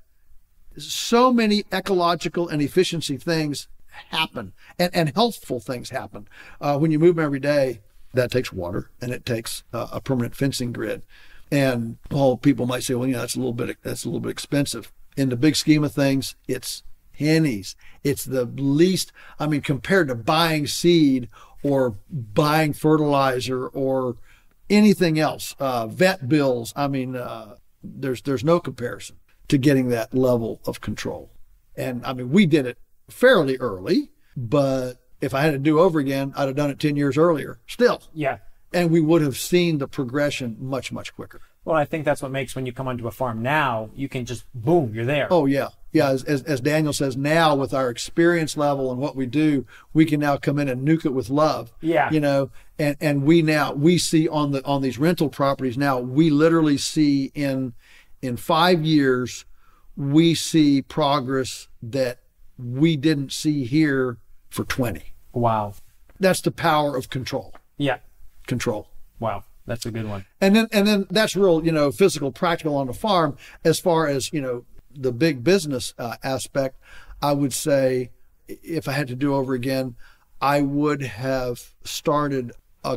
B: so many ecological and efficiency things happen, and healthful things happen when you move them every day. That takes water, and it takes a permanent fencing grid. And people might say, well, that's a little bit expensive. In the big scheme of things, it's pennies. It's the least. I mean, compared to buying seed or buying fertilizer or anything else, vet bills. I mean, there's no comparison to getting that level of control. And I mean, we did it fairly early, but if I had to do over again, I'd have done it 10 years earlier still.
C: Yeah.
B: And we would have seen the progression much, much quicker.
C: Well, I think that's what makes, when you come onto a farm now, you can just, boom, you're there.
B: Oh, yeah. Yeah, as Daniel says, now with our experience level and what we do, we can now come in and nuke it with love.
C: Yeah.
B: And we see on these rental properties now, we literally see in 5 years, we see progress that we didn't see here for 20.
C: Wow. That's
B: the power of control.
C: Yeah.
B: Control.
C: Wow. That's a good one.
B: And then that's real, physical, practical on the farm. As far as, the big business aspect, I would say, if I had to do over again, I would have started a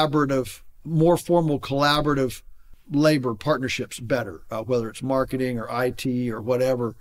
B: more formal collaborative labor partnerships better, whether it's marketing or IT or whatever.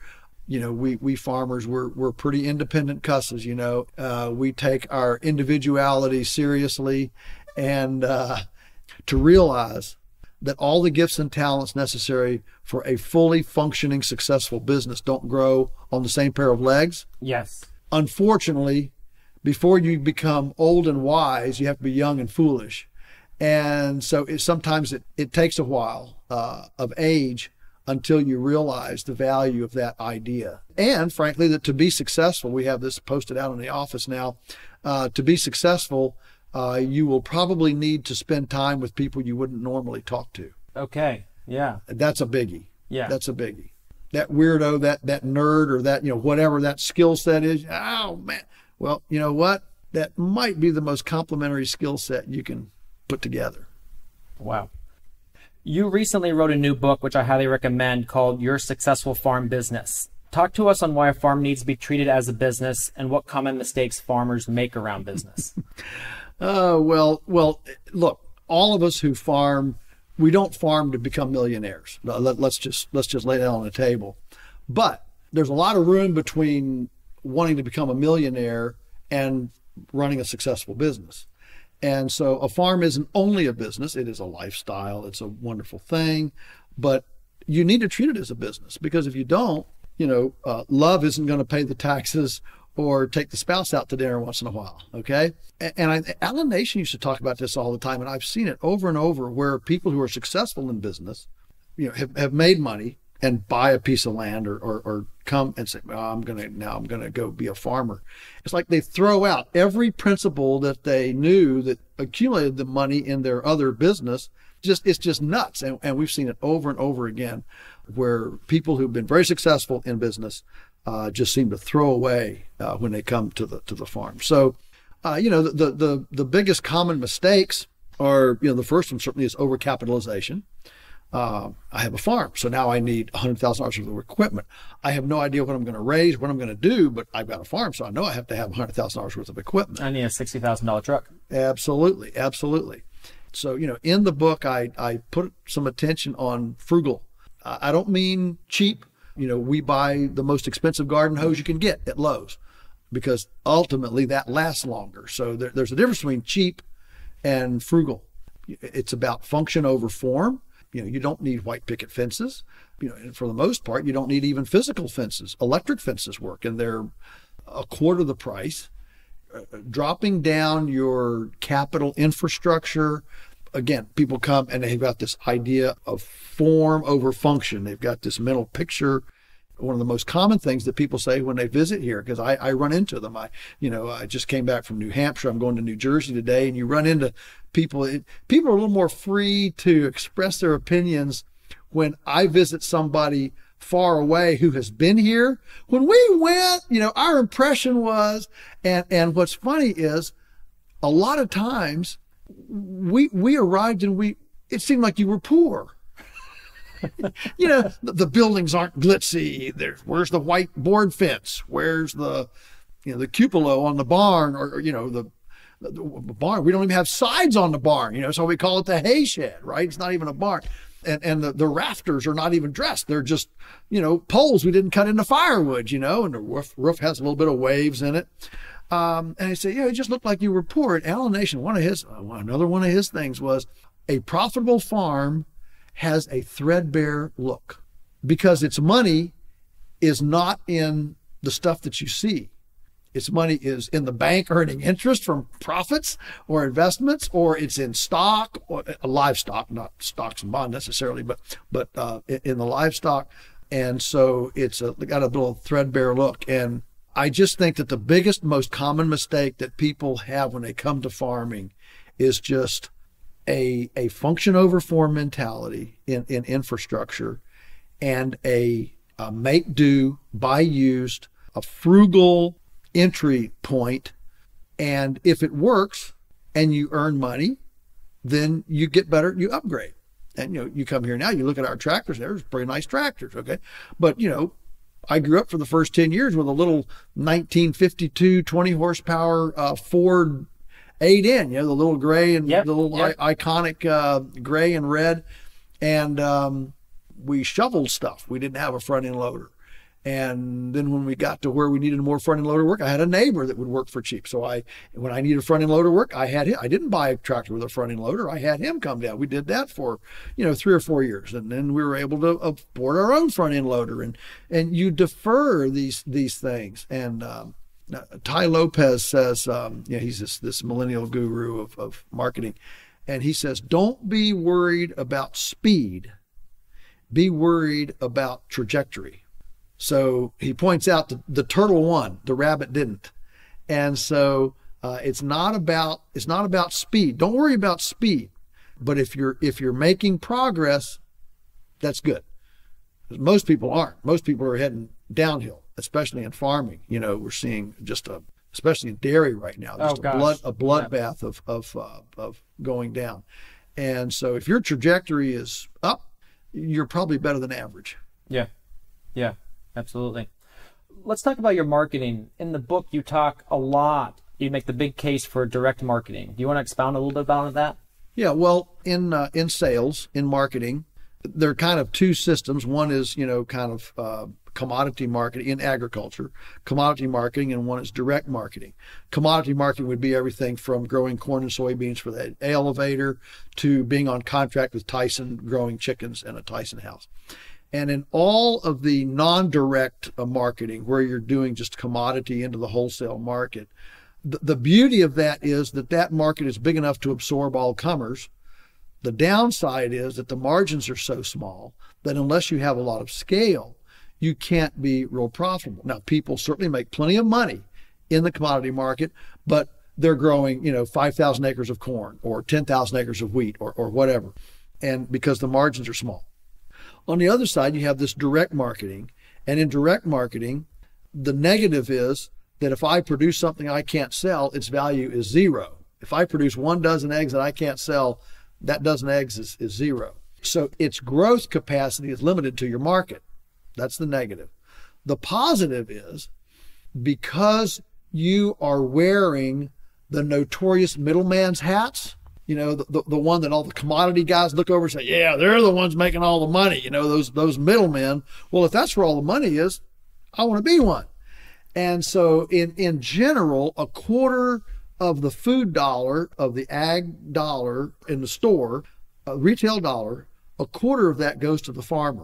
B: We farmers, we're pretty independent cusses, we take our individuality seriously, and to realize that all the gifts and talents necessary for a fully functioning, successful business don't grow on the same pair of legs.
C: Yes.
B: Unfortunately, before you become old and wise, you have to be young and foolish. And so sometimes it takes a while of age until you realize the value of that idea. And frankly, that to be successful, we have this posted out in the office now, to be successful, you will probably need to spend time with people you wouldn't normally talk to.
C: Okay. Yeah.
B: That's a biggie.
C: Yeah.
B: That's a biggie. That weirdo, that nerd, or that, whatever that skill set is. Oh man. Well, you know what? That might be the most complementary skill set you can put together.
C: Wow. You recently wrote a new book, which I highly recommend, called Your Successful Farm Business. Talk to us on why a farm needs to be treated as a business and what common mistakes farmers make around business.
B: Well, look, all of us who farm, we don't farm to become millionaires. Let's just lay that on the table. But there's a lot of room between wanting to become a millionaire and running a successful business. And so a farm isn't only a business, it is a lifestyle, it's a wonderful thing, but you need to treat it as a business, because if you don't, love isn't going to pay the taxes or take the spouse out to dinner once in a while, okay? And Alan Nation used to talk about this all the time, and I've seen it over and over, where people who are successful in business, have made money and buy a piece of land or come and say, well, I'm going to go be a farmer. It's like they throw out every principle that they knew that accumulated the money in their other business. It's just nuts. And we've seen it over and over again, where people who've been very successful in business just seem to throw away when they come to the farm. So, the biggest common mistakes are, the first one certainly is overcapitalization. I have a farm, so now I need $100,000 worth of equipment. I have no idea what I'm going to raise, what I'm going to do, but I've got a farm, so I know I have to have $100,000 worth of equipment.
C: I need a $60,000 truck.
B: Absolutely, absolutely. So, in the book, I put some attention on frugal. I don't mean cheap. We buy the most expensive garden hose you can get at Lowe's, because ultimately that lasts longer. So there's a difference between cheap and frugal. It's about function over form. You don't need white picket fences. And for the most part, you don't need even physical fences. Electric fences work, and they're a quarter the price. Dropping down your capital infrastructure, again, people come and they've got this idea of form over function. They've got this mental picture. One of the most common things that people say when they visit here, because I run into them. I just came back from New Hampshire. I'm going to New Jersey today, and you run into people. People are a little more free to express their opinions when I visit somebody far away who has been here. When we went, our impression was, and what's funny is a lot of times we arrived and it seemed like you were poor. The buildings aren't glitzy. Where's the white board fence? Where's the cupola on the barn, or the barn? We don't even have sides on the barn, so we call it the hay shed, right? It's not even a barn. And the rafters are not even dressed. They're just, poles we didn't cut into firewood, and the roof has a little bit of waves in it. And I say, it just looked like you were poor. And Alan Nation, another one of his things was a profitable farm has a threadbare look, because its money is not in the stuff that you see. Its money is in the bank earning interest from profits or investments, or it's in stock or livestock, not stocks and bonds necessarily, but in the livestock. And so it's got a little threadbare look. And I just think that the biggest, most common mistake that people have when they come to farming is just a function over form mentality in infrastructure, and a make do, buy used, a frugal entry point. And if it works and you earn money, then you get better, you upgrade. And you come here now, you look at our tractors, there's pretty nice tractors, okay? But I grew up for the first 10 years with a little 1952 20 horsepower Ford 8N, the little gray and the little iconic gray and red. And we shoveled stuff. We didn't have a front end loader. And then when we got to where we needed more front end loader work, I had a neighbor that would work for cheap. So when I needed front end loader work, I had him. I didn't buy a tractor with a front end loader. I had him come down. We did that for 3 or 4 years, and then we were able to afford our own front end loader. And you defer these things. And Ty Lopez says, he's this millennial guru of marketing, and he says, don't be worried about speed, be worried about trajectory. So he points out the turtle won, the rabbit didn't. And so it's not about speed. Don't worry about speed. But if you're making progress, that's good. Most people aren't. Most people are heading downhill, especially in farming. We're seeing especially in dairy right now, a bloodbath of going down. And so if your trajectory is up, you're probably better than average.
C: Yeah. Yeah. Absolutely. Let's talk about your marketing. In the book, you talk a lot. You make the big case for direct marketing. Do you want to expound a little bit about that?
B: Yeah, well, in sales, in marketing, there are kind of two systems. One is, commodity marketing in agriculture, commodity marketing, and one is direct marketing. Commodity marketing would be everything from growing corn and soybeans for the elevator to being on contract with Tyson, growing chickens in a Tyson house. And in all of the non-direct marketing, where you're doing just commodity into the wholesale market, the beauty of that is that market is big enough to absorb all comers. The downside is that the margins are so small that unless you have a lot of scale, you can't be real profitable. Now, people certainly make plenty of money in the commodity market, but they're growing, 5,000 acres of corn or 10,000 acres of wheat or whatever, and because the margins are small. On the other side, you have this direct marketing. And in direct marketing, the negative is that if I produce something I can't sell, its value is zero. If I produce 1 dozen eggs that I can't sell, that dozen eggs is zero. So its growth capacity is limited to your market. That's the negative. The positive is because you are wearing the notorious middleman's hats, the one that all the commodity guys look over and say, yeah, they're the ones making all the money, those middlemen. Well, if that's where all the money is, I want to be one. And so in general, a quarter of the food dollar, of the ag dollar in the store, a retail dollar, a quarter of that goes to the farmer.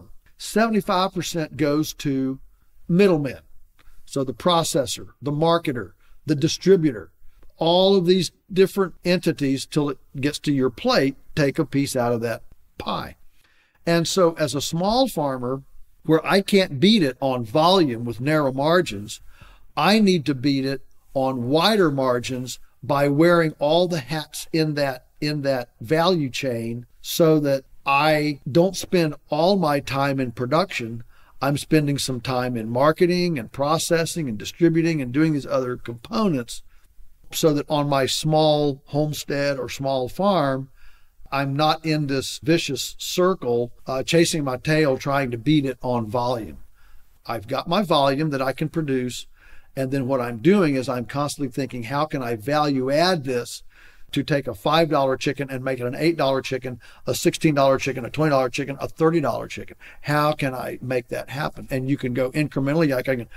B: 75% goes to middlemen. So the processor, the marketer, the distributor. all of these different entities till it gets to your plate, take a piece out of that pie. And so as a small farmer, where I can't beat it on volume with narrow margins, I need to beat it on wider margins by wearing all the hats in that value chain, so that I don't spend all my time in production. I'm spending some time in marketing and processing and distributing and doing these other components, so that on my small homestead or small farm, I'm not in this vicious circle, chasing my tail, trying to beat it on volume. I've got my volume that I can produce. And then what I'm doing is I'm constantly thinking, how can I value add this to take a $5 chicken and make it an $8 chicken, a $16 chicken, a $20 chicken, a $30 chicken? How can I make that happen? And you can go incrementally.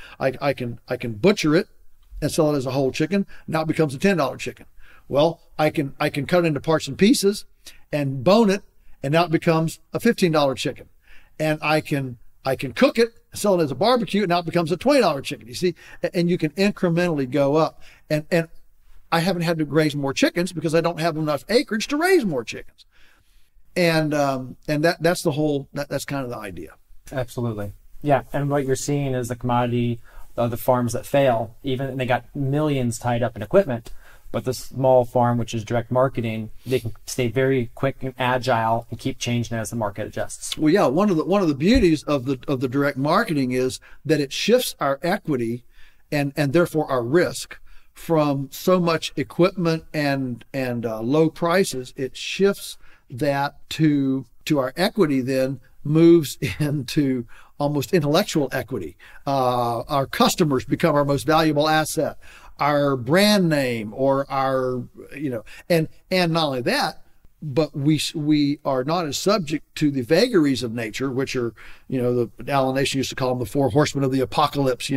B: I can butcher it and sell it as a whole chicken. Now it becomes a $10 chicken. Well, I can cut it into parts and pieces and bone it, and now it becomes a $15 chicken. And I can cook it, sell it as a barbecue, and now it becomes a $20 chicken. You see, and you can incrementally go up. And I haven't had to raise more chickens because I don't have enough acreage to raise more chickens. And that's the whole, that's kind of the idea.
C: Absolutely. Yeah. And what you're seeing is the commodity, the farms that fail, even they got millions tied up in equipment, but the small farm, which is direct marketing, they can stay very quick and agile and keep changing as the market adjusts.
B: Well, yeah, one of the beauties of the direct marketing is that it shifts our equity and therefore our risk from so much equipment and low prices. It shifts that to our equity, then moves into almost intellectual equity. Our customers become our most valuable asset. Our brand name, or our, and not only that, but we are not as subject to the vagaries of nature, which are, the Alan Nation used to call them the four horsemen of the apocalypse,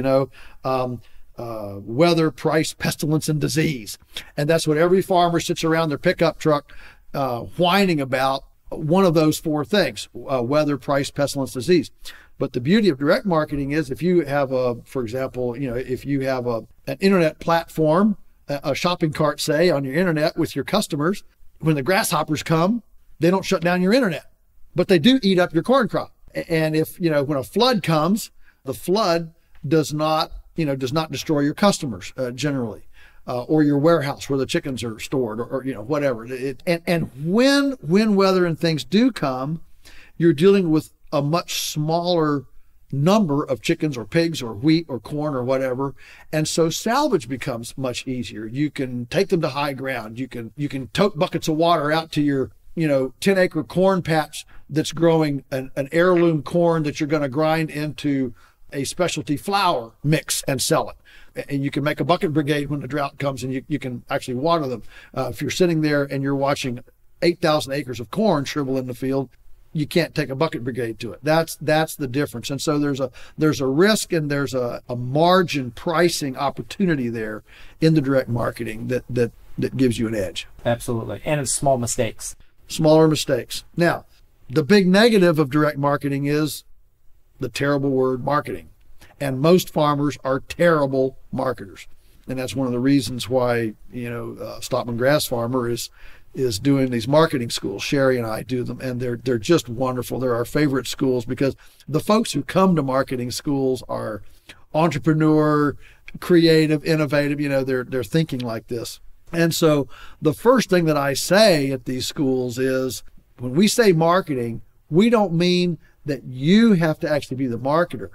B: weather, price, pestilence, and disease. And that's what every farmer sits around their pickup truck whining about, one of those four things: weather, price, pestilence, disease. But the beauty of direct marketing is, if you have for example, if you have an internet platform, a shopping cart, say, on your internet with your customers, when the grasshoppers come, they don't shut down your internet, but they do eat up your corn crop. And if, when a flood comes, the flood does not destroy your customers, generally, or your warehouse where the chickens are stored, or whatever. And when weather and things do come, you're dealing with a much smaller number of chickens or pigs or wheat or corn or whatever. And so salvage becomes much easier. You can take them to high ground. You can tote buckets of water out to your, 10-acre corn patch that's growing an heirloom corn that you're going to grind into a specialty flour mix and sell it. And you can make a bucket brigade when the drought comes, and you can actually water them. If you're sitting there and you're watching 8,000 acres of corn shrivel in the field, you can't take a bucket brigade to it. That's the difference. And so there's a risk, and there's a margin pricing opportunity there in the direct marketing that gives you an edge.
C: Absolutely. And it's small mistakes.
B: Smaller mistakes. Now, the big negative of direct marketing is the terrible word marketing. And most farmers are terrible marketers. And that's one of the reasons why, Stockman Grass Farmer is doing these marketing schools. Sherry and I do them, and they're just wonderful. They're our favorite schools, because the folks who come to marketing schools are entrepreneur, creative, innovative. They're thinking like this. And so the first thing that I say at these schools is, when we say marketing, we don't mean that you have to actually be the marketer.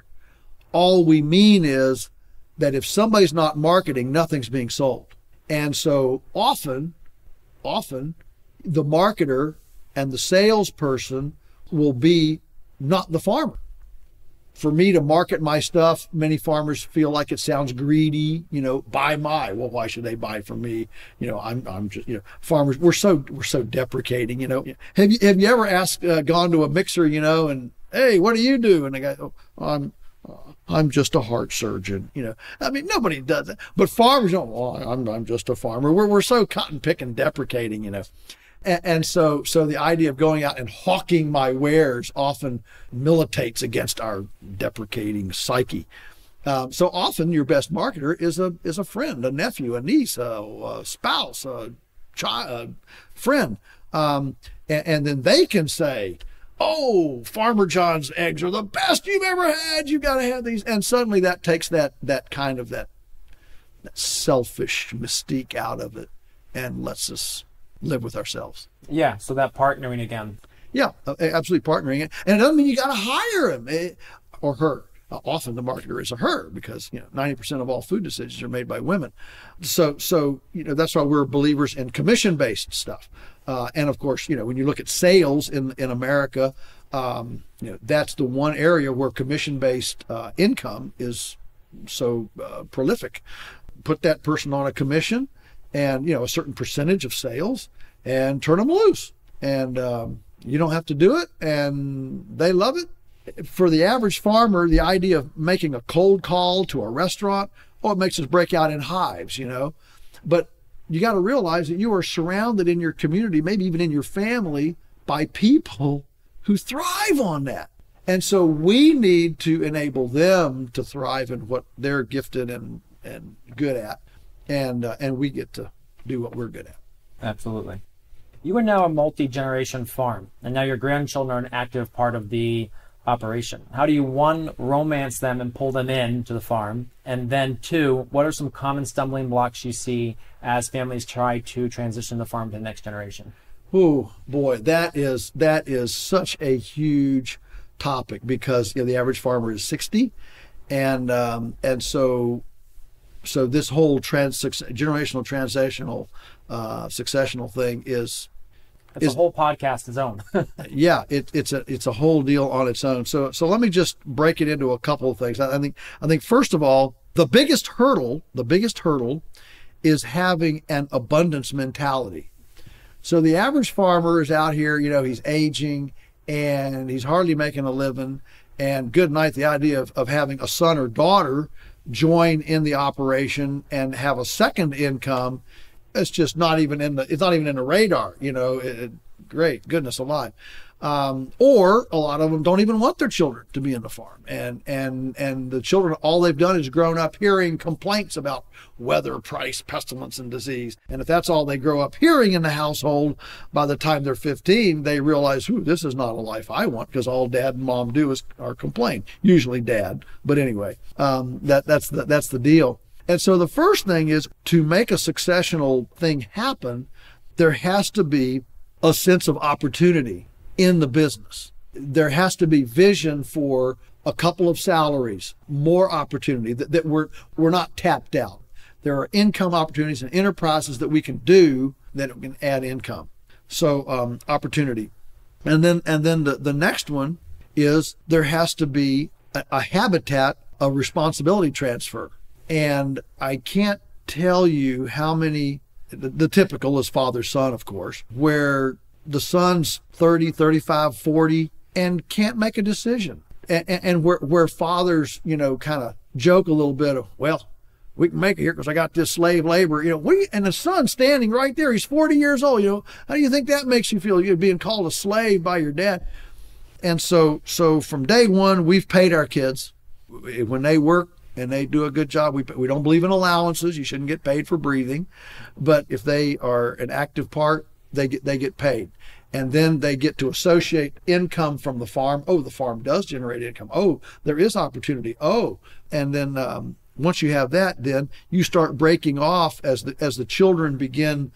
B: All we mean is that if somebody's not marketing, nothing's being sold. And so often the marketer and the salesperson will be not the farmer. For me to market my stuff, many farmers feel like it sounds greedy, buy my. Well, why should they buy from me? I'm just, farmers, we're so deprecating, Have you ever gone to a mixer, and, hey, what do you do? And they go, oh, I'm just a heart surgeon. Nobody does that. But farmers don't, well, I'm just a farmer. We're so cotton picking, deprecating, And so the idea of going out and hawking my wares often militates against our deprecating psyche. So often your best marketer is a friend, a nephew, a niece, a spouse, a child, a friend. And then they can say, oh, Farmer John's eggs are the best you've ever had. You've got to have these. And suddenly that takes that kind of that selfish mystique out of it and lets us live with ourselves.
C: Yeah, so that partnering again.
B: Yeah, absolutely partnering. And it doesn't mean you got to hire him or her. Often the marketer is a her, because 90% of all food decisions are made by women. So that's why we're believers in commission-based stuff. And of course, when you look at sales in America, that's the one area where commission-based income is so prolific. Put that person on a commission and a certain percentage of sales and turn them loose. And you don't have to do it, and they love it. For the average farmer, the idea of making a cold call to a restaurant, it makes us break out in hives, But you got to realize that you are surrounded in your community, maybe even in your family, by people who thrive on that. And so we need to enable them to thrive in what they're gifted and good at. And we get to do what we're good at.
C: Absolutely. You are now a multi-generation farm, and now your grandchildren are an active part of the operation. How do you, one, romance them and pull them in to the farm? And then two, what are some common stumbling blocks you see as families try to transition the farm to the next generation?
B: Oh boy, that is such a huge topic, because the average farmer is 60, and so this whole generational transitional successional thing is
C: a whole podcast its own.
B: Yeah, it's a whole deal on its own. So let me just break it into a couple of things. I think first of all, the biggest hurdle is having an abundance mentality. So the average farmer is out here, he's aging and he's hardly making a living, and good night, the idea of having a son or daughter join in the operation and have a second income, it's just not even in the radar, great goodness alive. Or a lot of them don't even want their children to be in the farm, and the children, all they've done is grown up hearing complaints about weather, price, pestilence, and disease. And if that's all they grow up hearing in the household, by the time they're 15, they realize, this is not a life I want, because all dad and mom do are complain. Usually dad, but anyway, that's the deal. And so the first thing is, to make a successional thing happen, there has to be a sense of opportunity in the business. There has to be vision for a couple of salaries, more opportunity, that we're not tapped out. There are income opportunities and enterprises that we can do that can add income. So opportunity. And then the next one is, there has to be a habitat of responsibility transfer. And I can't tell you how many, the typical is father-son, of course, where the son's 30, 35, 40, and can't make a decision. And where fathers, kind of joke a little bit of, well, we can make it here because I got this slave labor, and the son's standing right there. He's 40 years old, How do you think that makes you feel? You're being called a slave by your dad. And so from day one, we've paid our kids. When they work and they do a good job, we don't believe in allowances. You shouldn't get paid for breathing. But if they are an active part, they get paid. And then they get to associate income from the farm. Oh, the farm does generate income. Oh, there is opportunity. Oh, and then once you have that, then you start breaking off as the children begin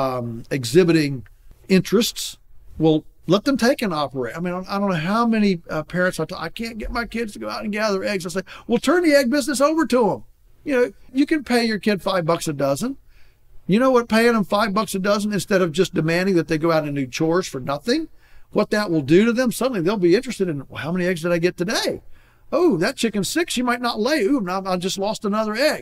B: exhibiting interests. Well, let them take and operate. I mean, I don't know how many parents I can't get my kids to go out and gather eggs. I say, well, turn the egg business over to them. You can pay your kid $5 a dozen. You know what, paying them $5 a dozen instead of just demanding that they go out and do chores for nothing, what that will do to them, suddenly they'll be interested in, well, how many eggs did I get today? Oh, that chicken's sick, she might not lay. Ooh, now I just lost another egg,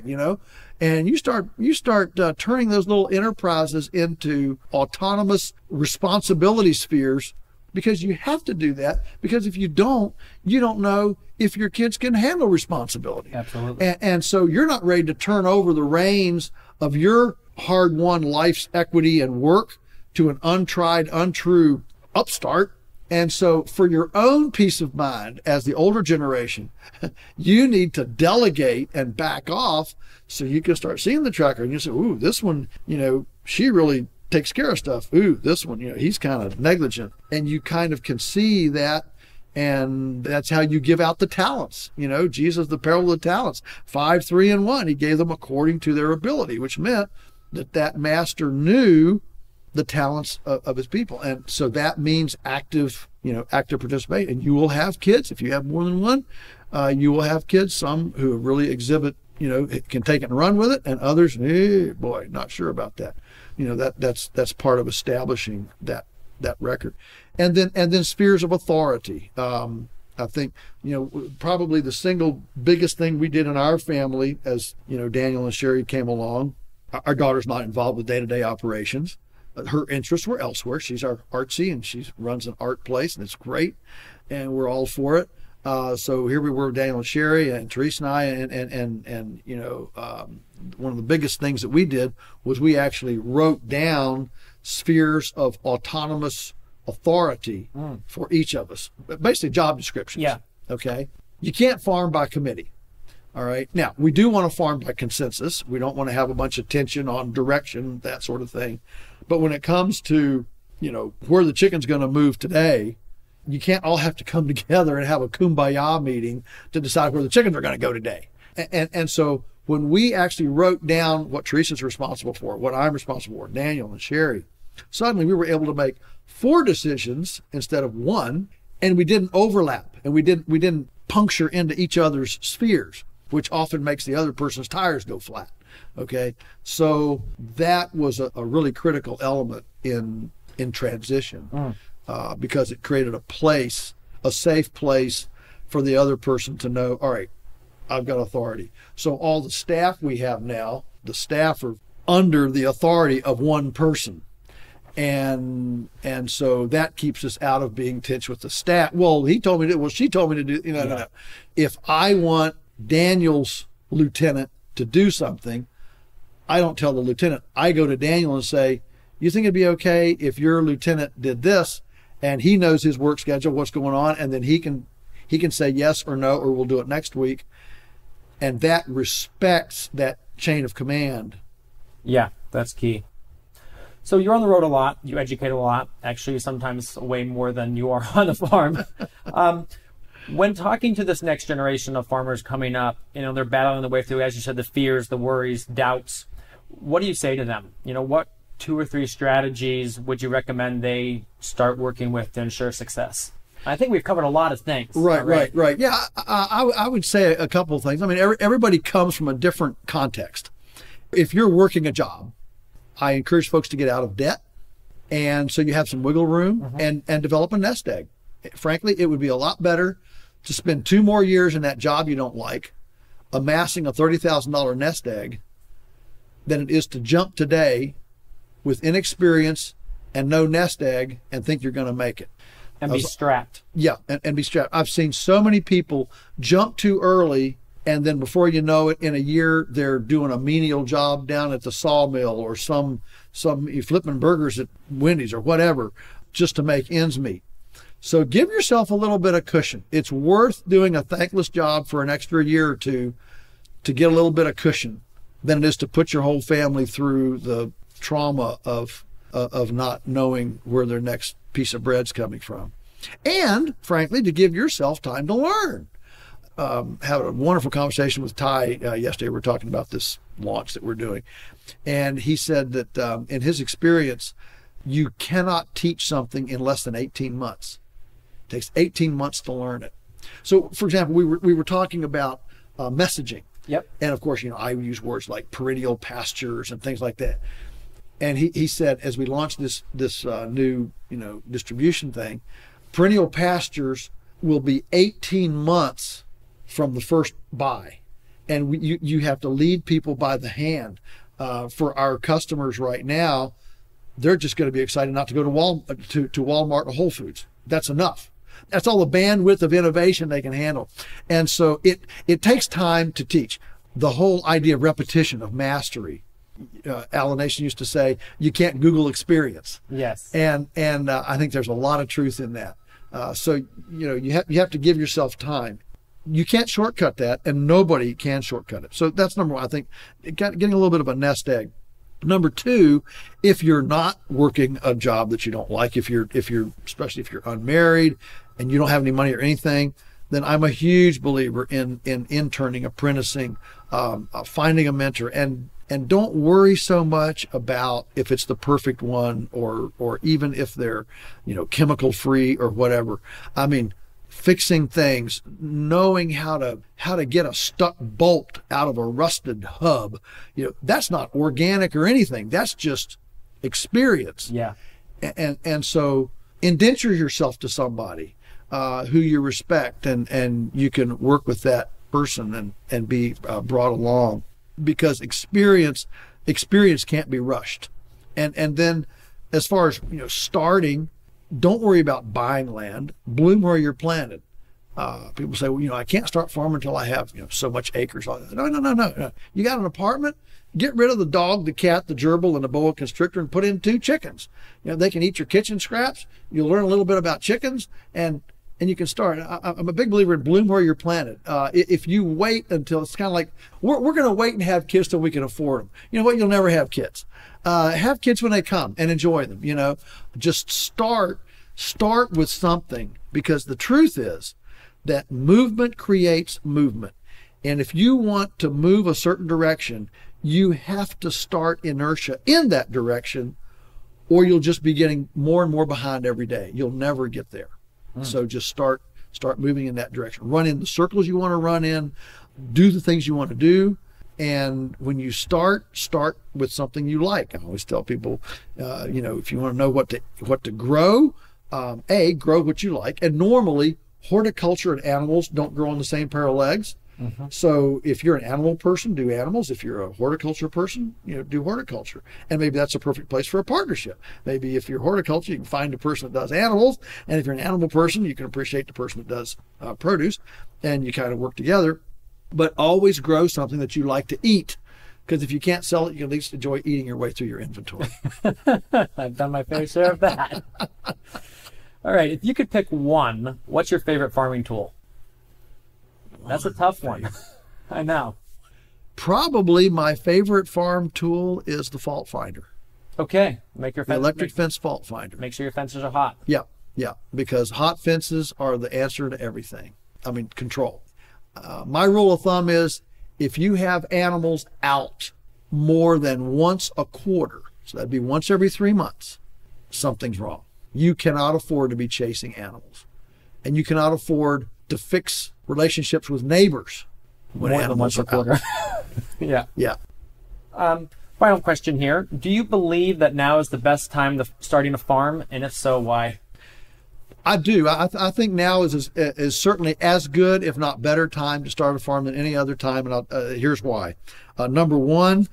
B: And you start turning those little enterprises into autonomous responsibility spheres, because you have to do that, because if you don't know if your kids can handle responsibility.
C: Absolutely.
B: And so you're not ready to turn over the reins of your hard-won life's equity and work to an untried, untrue upstart. And so for your own peace of mind as the older generation, you need to delegate and back off so you can start seeing the tracker and you say, ooh, this one, she really takes care of stuff. Ooh, this one, he's kind of negligent. And you kind of can see that. And that's how you give out the talents. Jesus, the parable of the talents, 5, 3, and 1. He gave them according to their ability, which meant that master knew the talents of his people. And so that means active participation. And you will have kids. If you have more than one, you will have kids, some who really exhibit, can take it and run with it, and others, hey, boy, not sure about that. That's part of establishing that record. And then spheres of authority. I think, probably the single biggest thing we did in our family as, Daniel and Sherry came along, our daughter's not involved with day-to-day operations. Her interests were elsewhere. She's our artsy, and she runs an art place, and it's great, and we're all for it. So here we were, Daniel and Sherry and Teresa and I, and one of the biggest things that we did was we actually wrote down spheres of autonomous authority for each of us, basically job descriptions.
C: Yeah.
B: Okay. You can't farm by committee. All right. Now, we do want to farm by consensus. We don't want to have a bunch of tension on direction, that sort of thing. But when it comes to, where the chicken's going to move today, you can't all have to come together and have a kumbaya meeting to decide where the chickens are going to go today. And so when we actually wrote down what Teresa's responsible for, what I'm responsible for, Daniel and Sherry, suddenly we were able to make 4 decisions instead of 1, and we didn't overlap, and we didn't puncture into each other's spheres, which often makes the other person's tires go flat. Okay, so that was a really critical element in transition, because it created a safe place for the other person to know, all right, I've got authority. So all the staff we have now, the staff are under the authority of one person. And so that keeps us out of being tense with the staff. Well, he told me to, well, she told me to do, no. If I want Daniel's lieutenant to do something, I don't tell the lieutenant. I go to Daniel and say, you think it'd be okay if your lieutenant did this, and he knows his work schedule, what's going on, and then he can say yes or no, or we'll do it next week. And that respects that chain of command.
C: Yeah, that's key. So you're on the road a lot. You educate a lot, actually sometimes way more than you are on the farm. When talking to this next generation of farmers coming up, they're battling their way through, as you said, the fears, the worries, doubts. What do you say to them? What 2 or 3 strategies would you recommend they start working with to ensure success? I think we've covered a lot of things.
B: Right. Yeah, I would say a couple of things. I mean, everybody comes from a different context. If you're working a job, I encourage folks to get out of debt, and so you have some wiggle room, and develop a nest egg. Frankly, it would be a lot better to spend 2 more years in that job you don't like, amassing a $30,000 nest egg, than it is to jump today with inexperience and no nest egg and think you're going to make it.
C: And be strapped.
B: Yeah, and be strapped. I've seen so many people jump too early, and then before you know it, in a year, they're doing a menial job down at the sawmill or some flipping burgers at Wendy's or whatever, just to make ends meet. So give yourself a little bit of cushion. It's worth doing a thankless job for an extra year or 2 to get a little bit of cushion than it is to put your whole family through the trauma of not knowing where their next piece of bread's coming from. And frankly, to give yourself time to learn. Had a wonderful conversation with Ty yesterday. We're talking about this launch that we're doing. And he said that in his experience, you cannot teach something in less than 18 months. It takes 18 months to learn it. So, for example, we were talking about messaging.
C: Yep.
B: And of course, I use words like perennial pastures and things like that. And he said, as we launched this new distribution thing, perennial pastures will be 18 months from the first buy, and you have to lead people by the hand. For our customers right now, they're just going to be excited not to go to Walmart or Whole Foods. That's enough. That's all the bandwidth of innovation they can handle. And so it takes time to teach. The whole idea of repetition, of mastery. Alan Nation used to say, you can't Google experience.
C: Yes.
B: And I think there's a lot of truth in that. So, you have to give yourself time. You can't shortcut that, and nobody can shortcut it. So that's number one. I think getting a little bit of a nest egg. Number two, if you're not working a job that you don't like, especially if you're unmarried and you don't have any money or anything, then I'm a huge believer in interning, apprenticing, finding a mentor, and don't worry so much about if it's the perfect one or even if they're, chemical free or whatever. I mean, fixing things, knowing how to get a stuck bolt out of a rusted hub, that's not organic or anything. That's just experience.
C: Yeah.
B: And so indenture yourself to somebody who you respect, and you can work with that person and be brought along, because experience can't be rushed. And then as far as starting, don't worry about buying land. Bloom where you're planted. People say, well, I can't start farming until I have so much acres. No. You got an apartment? Get rid of the dog, the cat, the gerbil, and the boa constrictor, and put in 2 chickens. They can eat your kitchen scraps. You'll learn a little bit about chickens, and you can start. I'm a big believer in bloom where you're planted. If you wait until it's kind of like, we're going to wait and have kids till we can afford them. You know what? You'll never have kids. Have kids when they come and enjoy them. Just start with something, because the truth is that movement creates movement. And if you want to move a certain direction, you have to start inertia in that direction, or you'll just be getting more and more behind every day. You'll never get there. So just start moving in that direction. Run in the circles you want to run in, do the things you want to do. And when you start with something you like. I always tell people, if you want to know what to grow, grow what you like. And normally horticulture and animals don't grow on the same pair of legs. Mm-hmm. So if you're an animal person, do animals. If you're a horticulture person, do horticulture. And maybe that's a perfect place for a partnership. Maybe if you're horticulture, you can find a person that does animals. And if you're an animal person, you can appreciate the person that does produce, and you kind of work together. But always grow something that you like to eat, because if you can't sell it, you can at least enjoy eating your way through your inventory.
C: I've done my fair share of that. All right. If you could pick one, what's your favorite farming tool? That's a tough one. I know.
B: Probably my favorite farm tool is the fault finder.
C: Okay. Make your fence,
B: the electric fence fault finder.
C: Make sure your fences are hot.
B: Yeah. Because hot fences are the answer to everything. I mean, control. My rule of thumb is, if you have animals out more than once a quarter, so that'd be once every 3 months, something's wrong. You cannot afford to be chasing animals. And you cannot afford to fix relationships with neighbors when
C: more
B: animals
C: than once a quarter. Yeah. Final question here. Do you believe that now is the best time to starting a farm? And if so, why?
B: I do. I think now is certainly as good, if not better, time to start a farm than any other time. And here's why. Number one,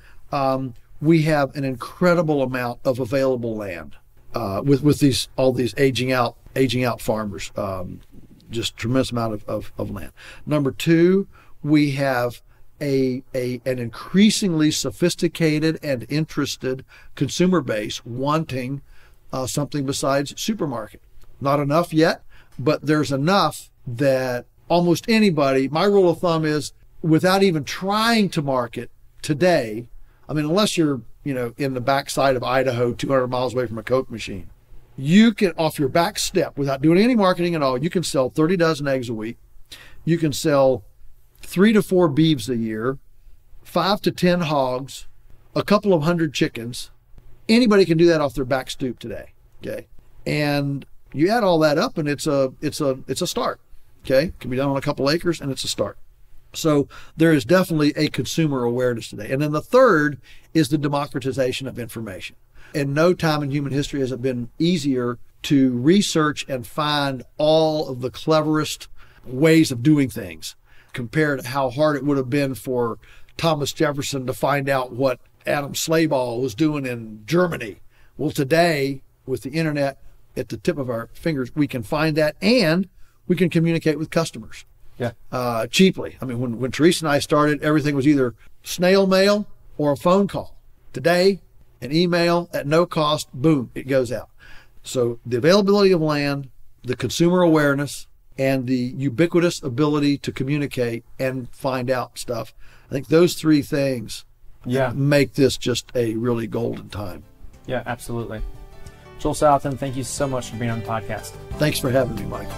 B: we have an incredible amount of available land with all these aging out farmers. Just tremendous amount of land. Number two, we have an increasingly sophisticated and interested consumer base wanting something besides supermarket. Not enough yet, but there's enough that almost anybody, my rule of thumb is, without even trying to market today, I mean, unless you're, in the backside of Idaho, 200 miles away from a Coke machine, you can, off your back step, without doing any marketing at all, you can sell 30 dozen eggs a week. You can sell 3 to 4 beeves a year, 5 to 10 hogs, a couple of 100 chickens. Anybody can do that off their back stoop today. Okay. And you add all that up and it's a start. Okay. It can be done on a couple acres and it's a start. So there is definitely a consumer awareness today. And then the third is the democratization of information. In no time in human history has it been easier to research and find all of the cleverest ways of doing things compared to how hard it would have been for Thomas Jefferson to find out what Adam Slayball was doing in Germany. Well, today, with the internet at the tip of our fingers, we can find that and we can communicate with customers cheaply. I mean, when Teresa and I started, everything was either snail mail or a phone call. Today, an email at no cost, boom, it goes out. So the availability of land, the consumer awareness and the ubiquitous ability to communicate and find out stuff. I think those three things make this just a really golden time.
C: Yeah, absolutely. Joel Salatin, thank you so much for being on the podcast.
B: Thanks for having me, Mike.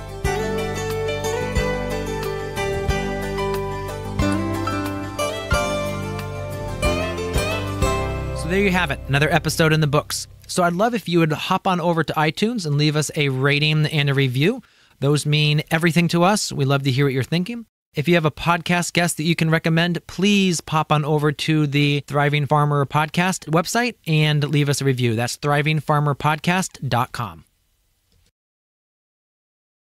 A: So there you have it, another episode in the books. So I'd love if you would hop on over to iTunes and leave us a rating and a review. Those mean everything to us. We love to hear what you're thinking. If you have a podcast guest that you can recommend, please pop on over to the Thriving Farmer Podcast website and leave us a review. That's thrivingfarmerpodcast.com.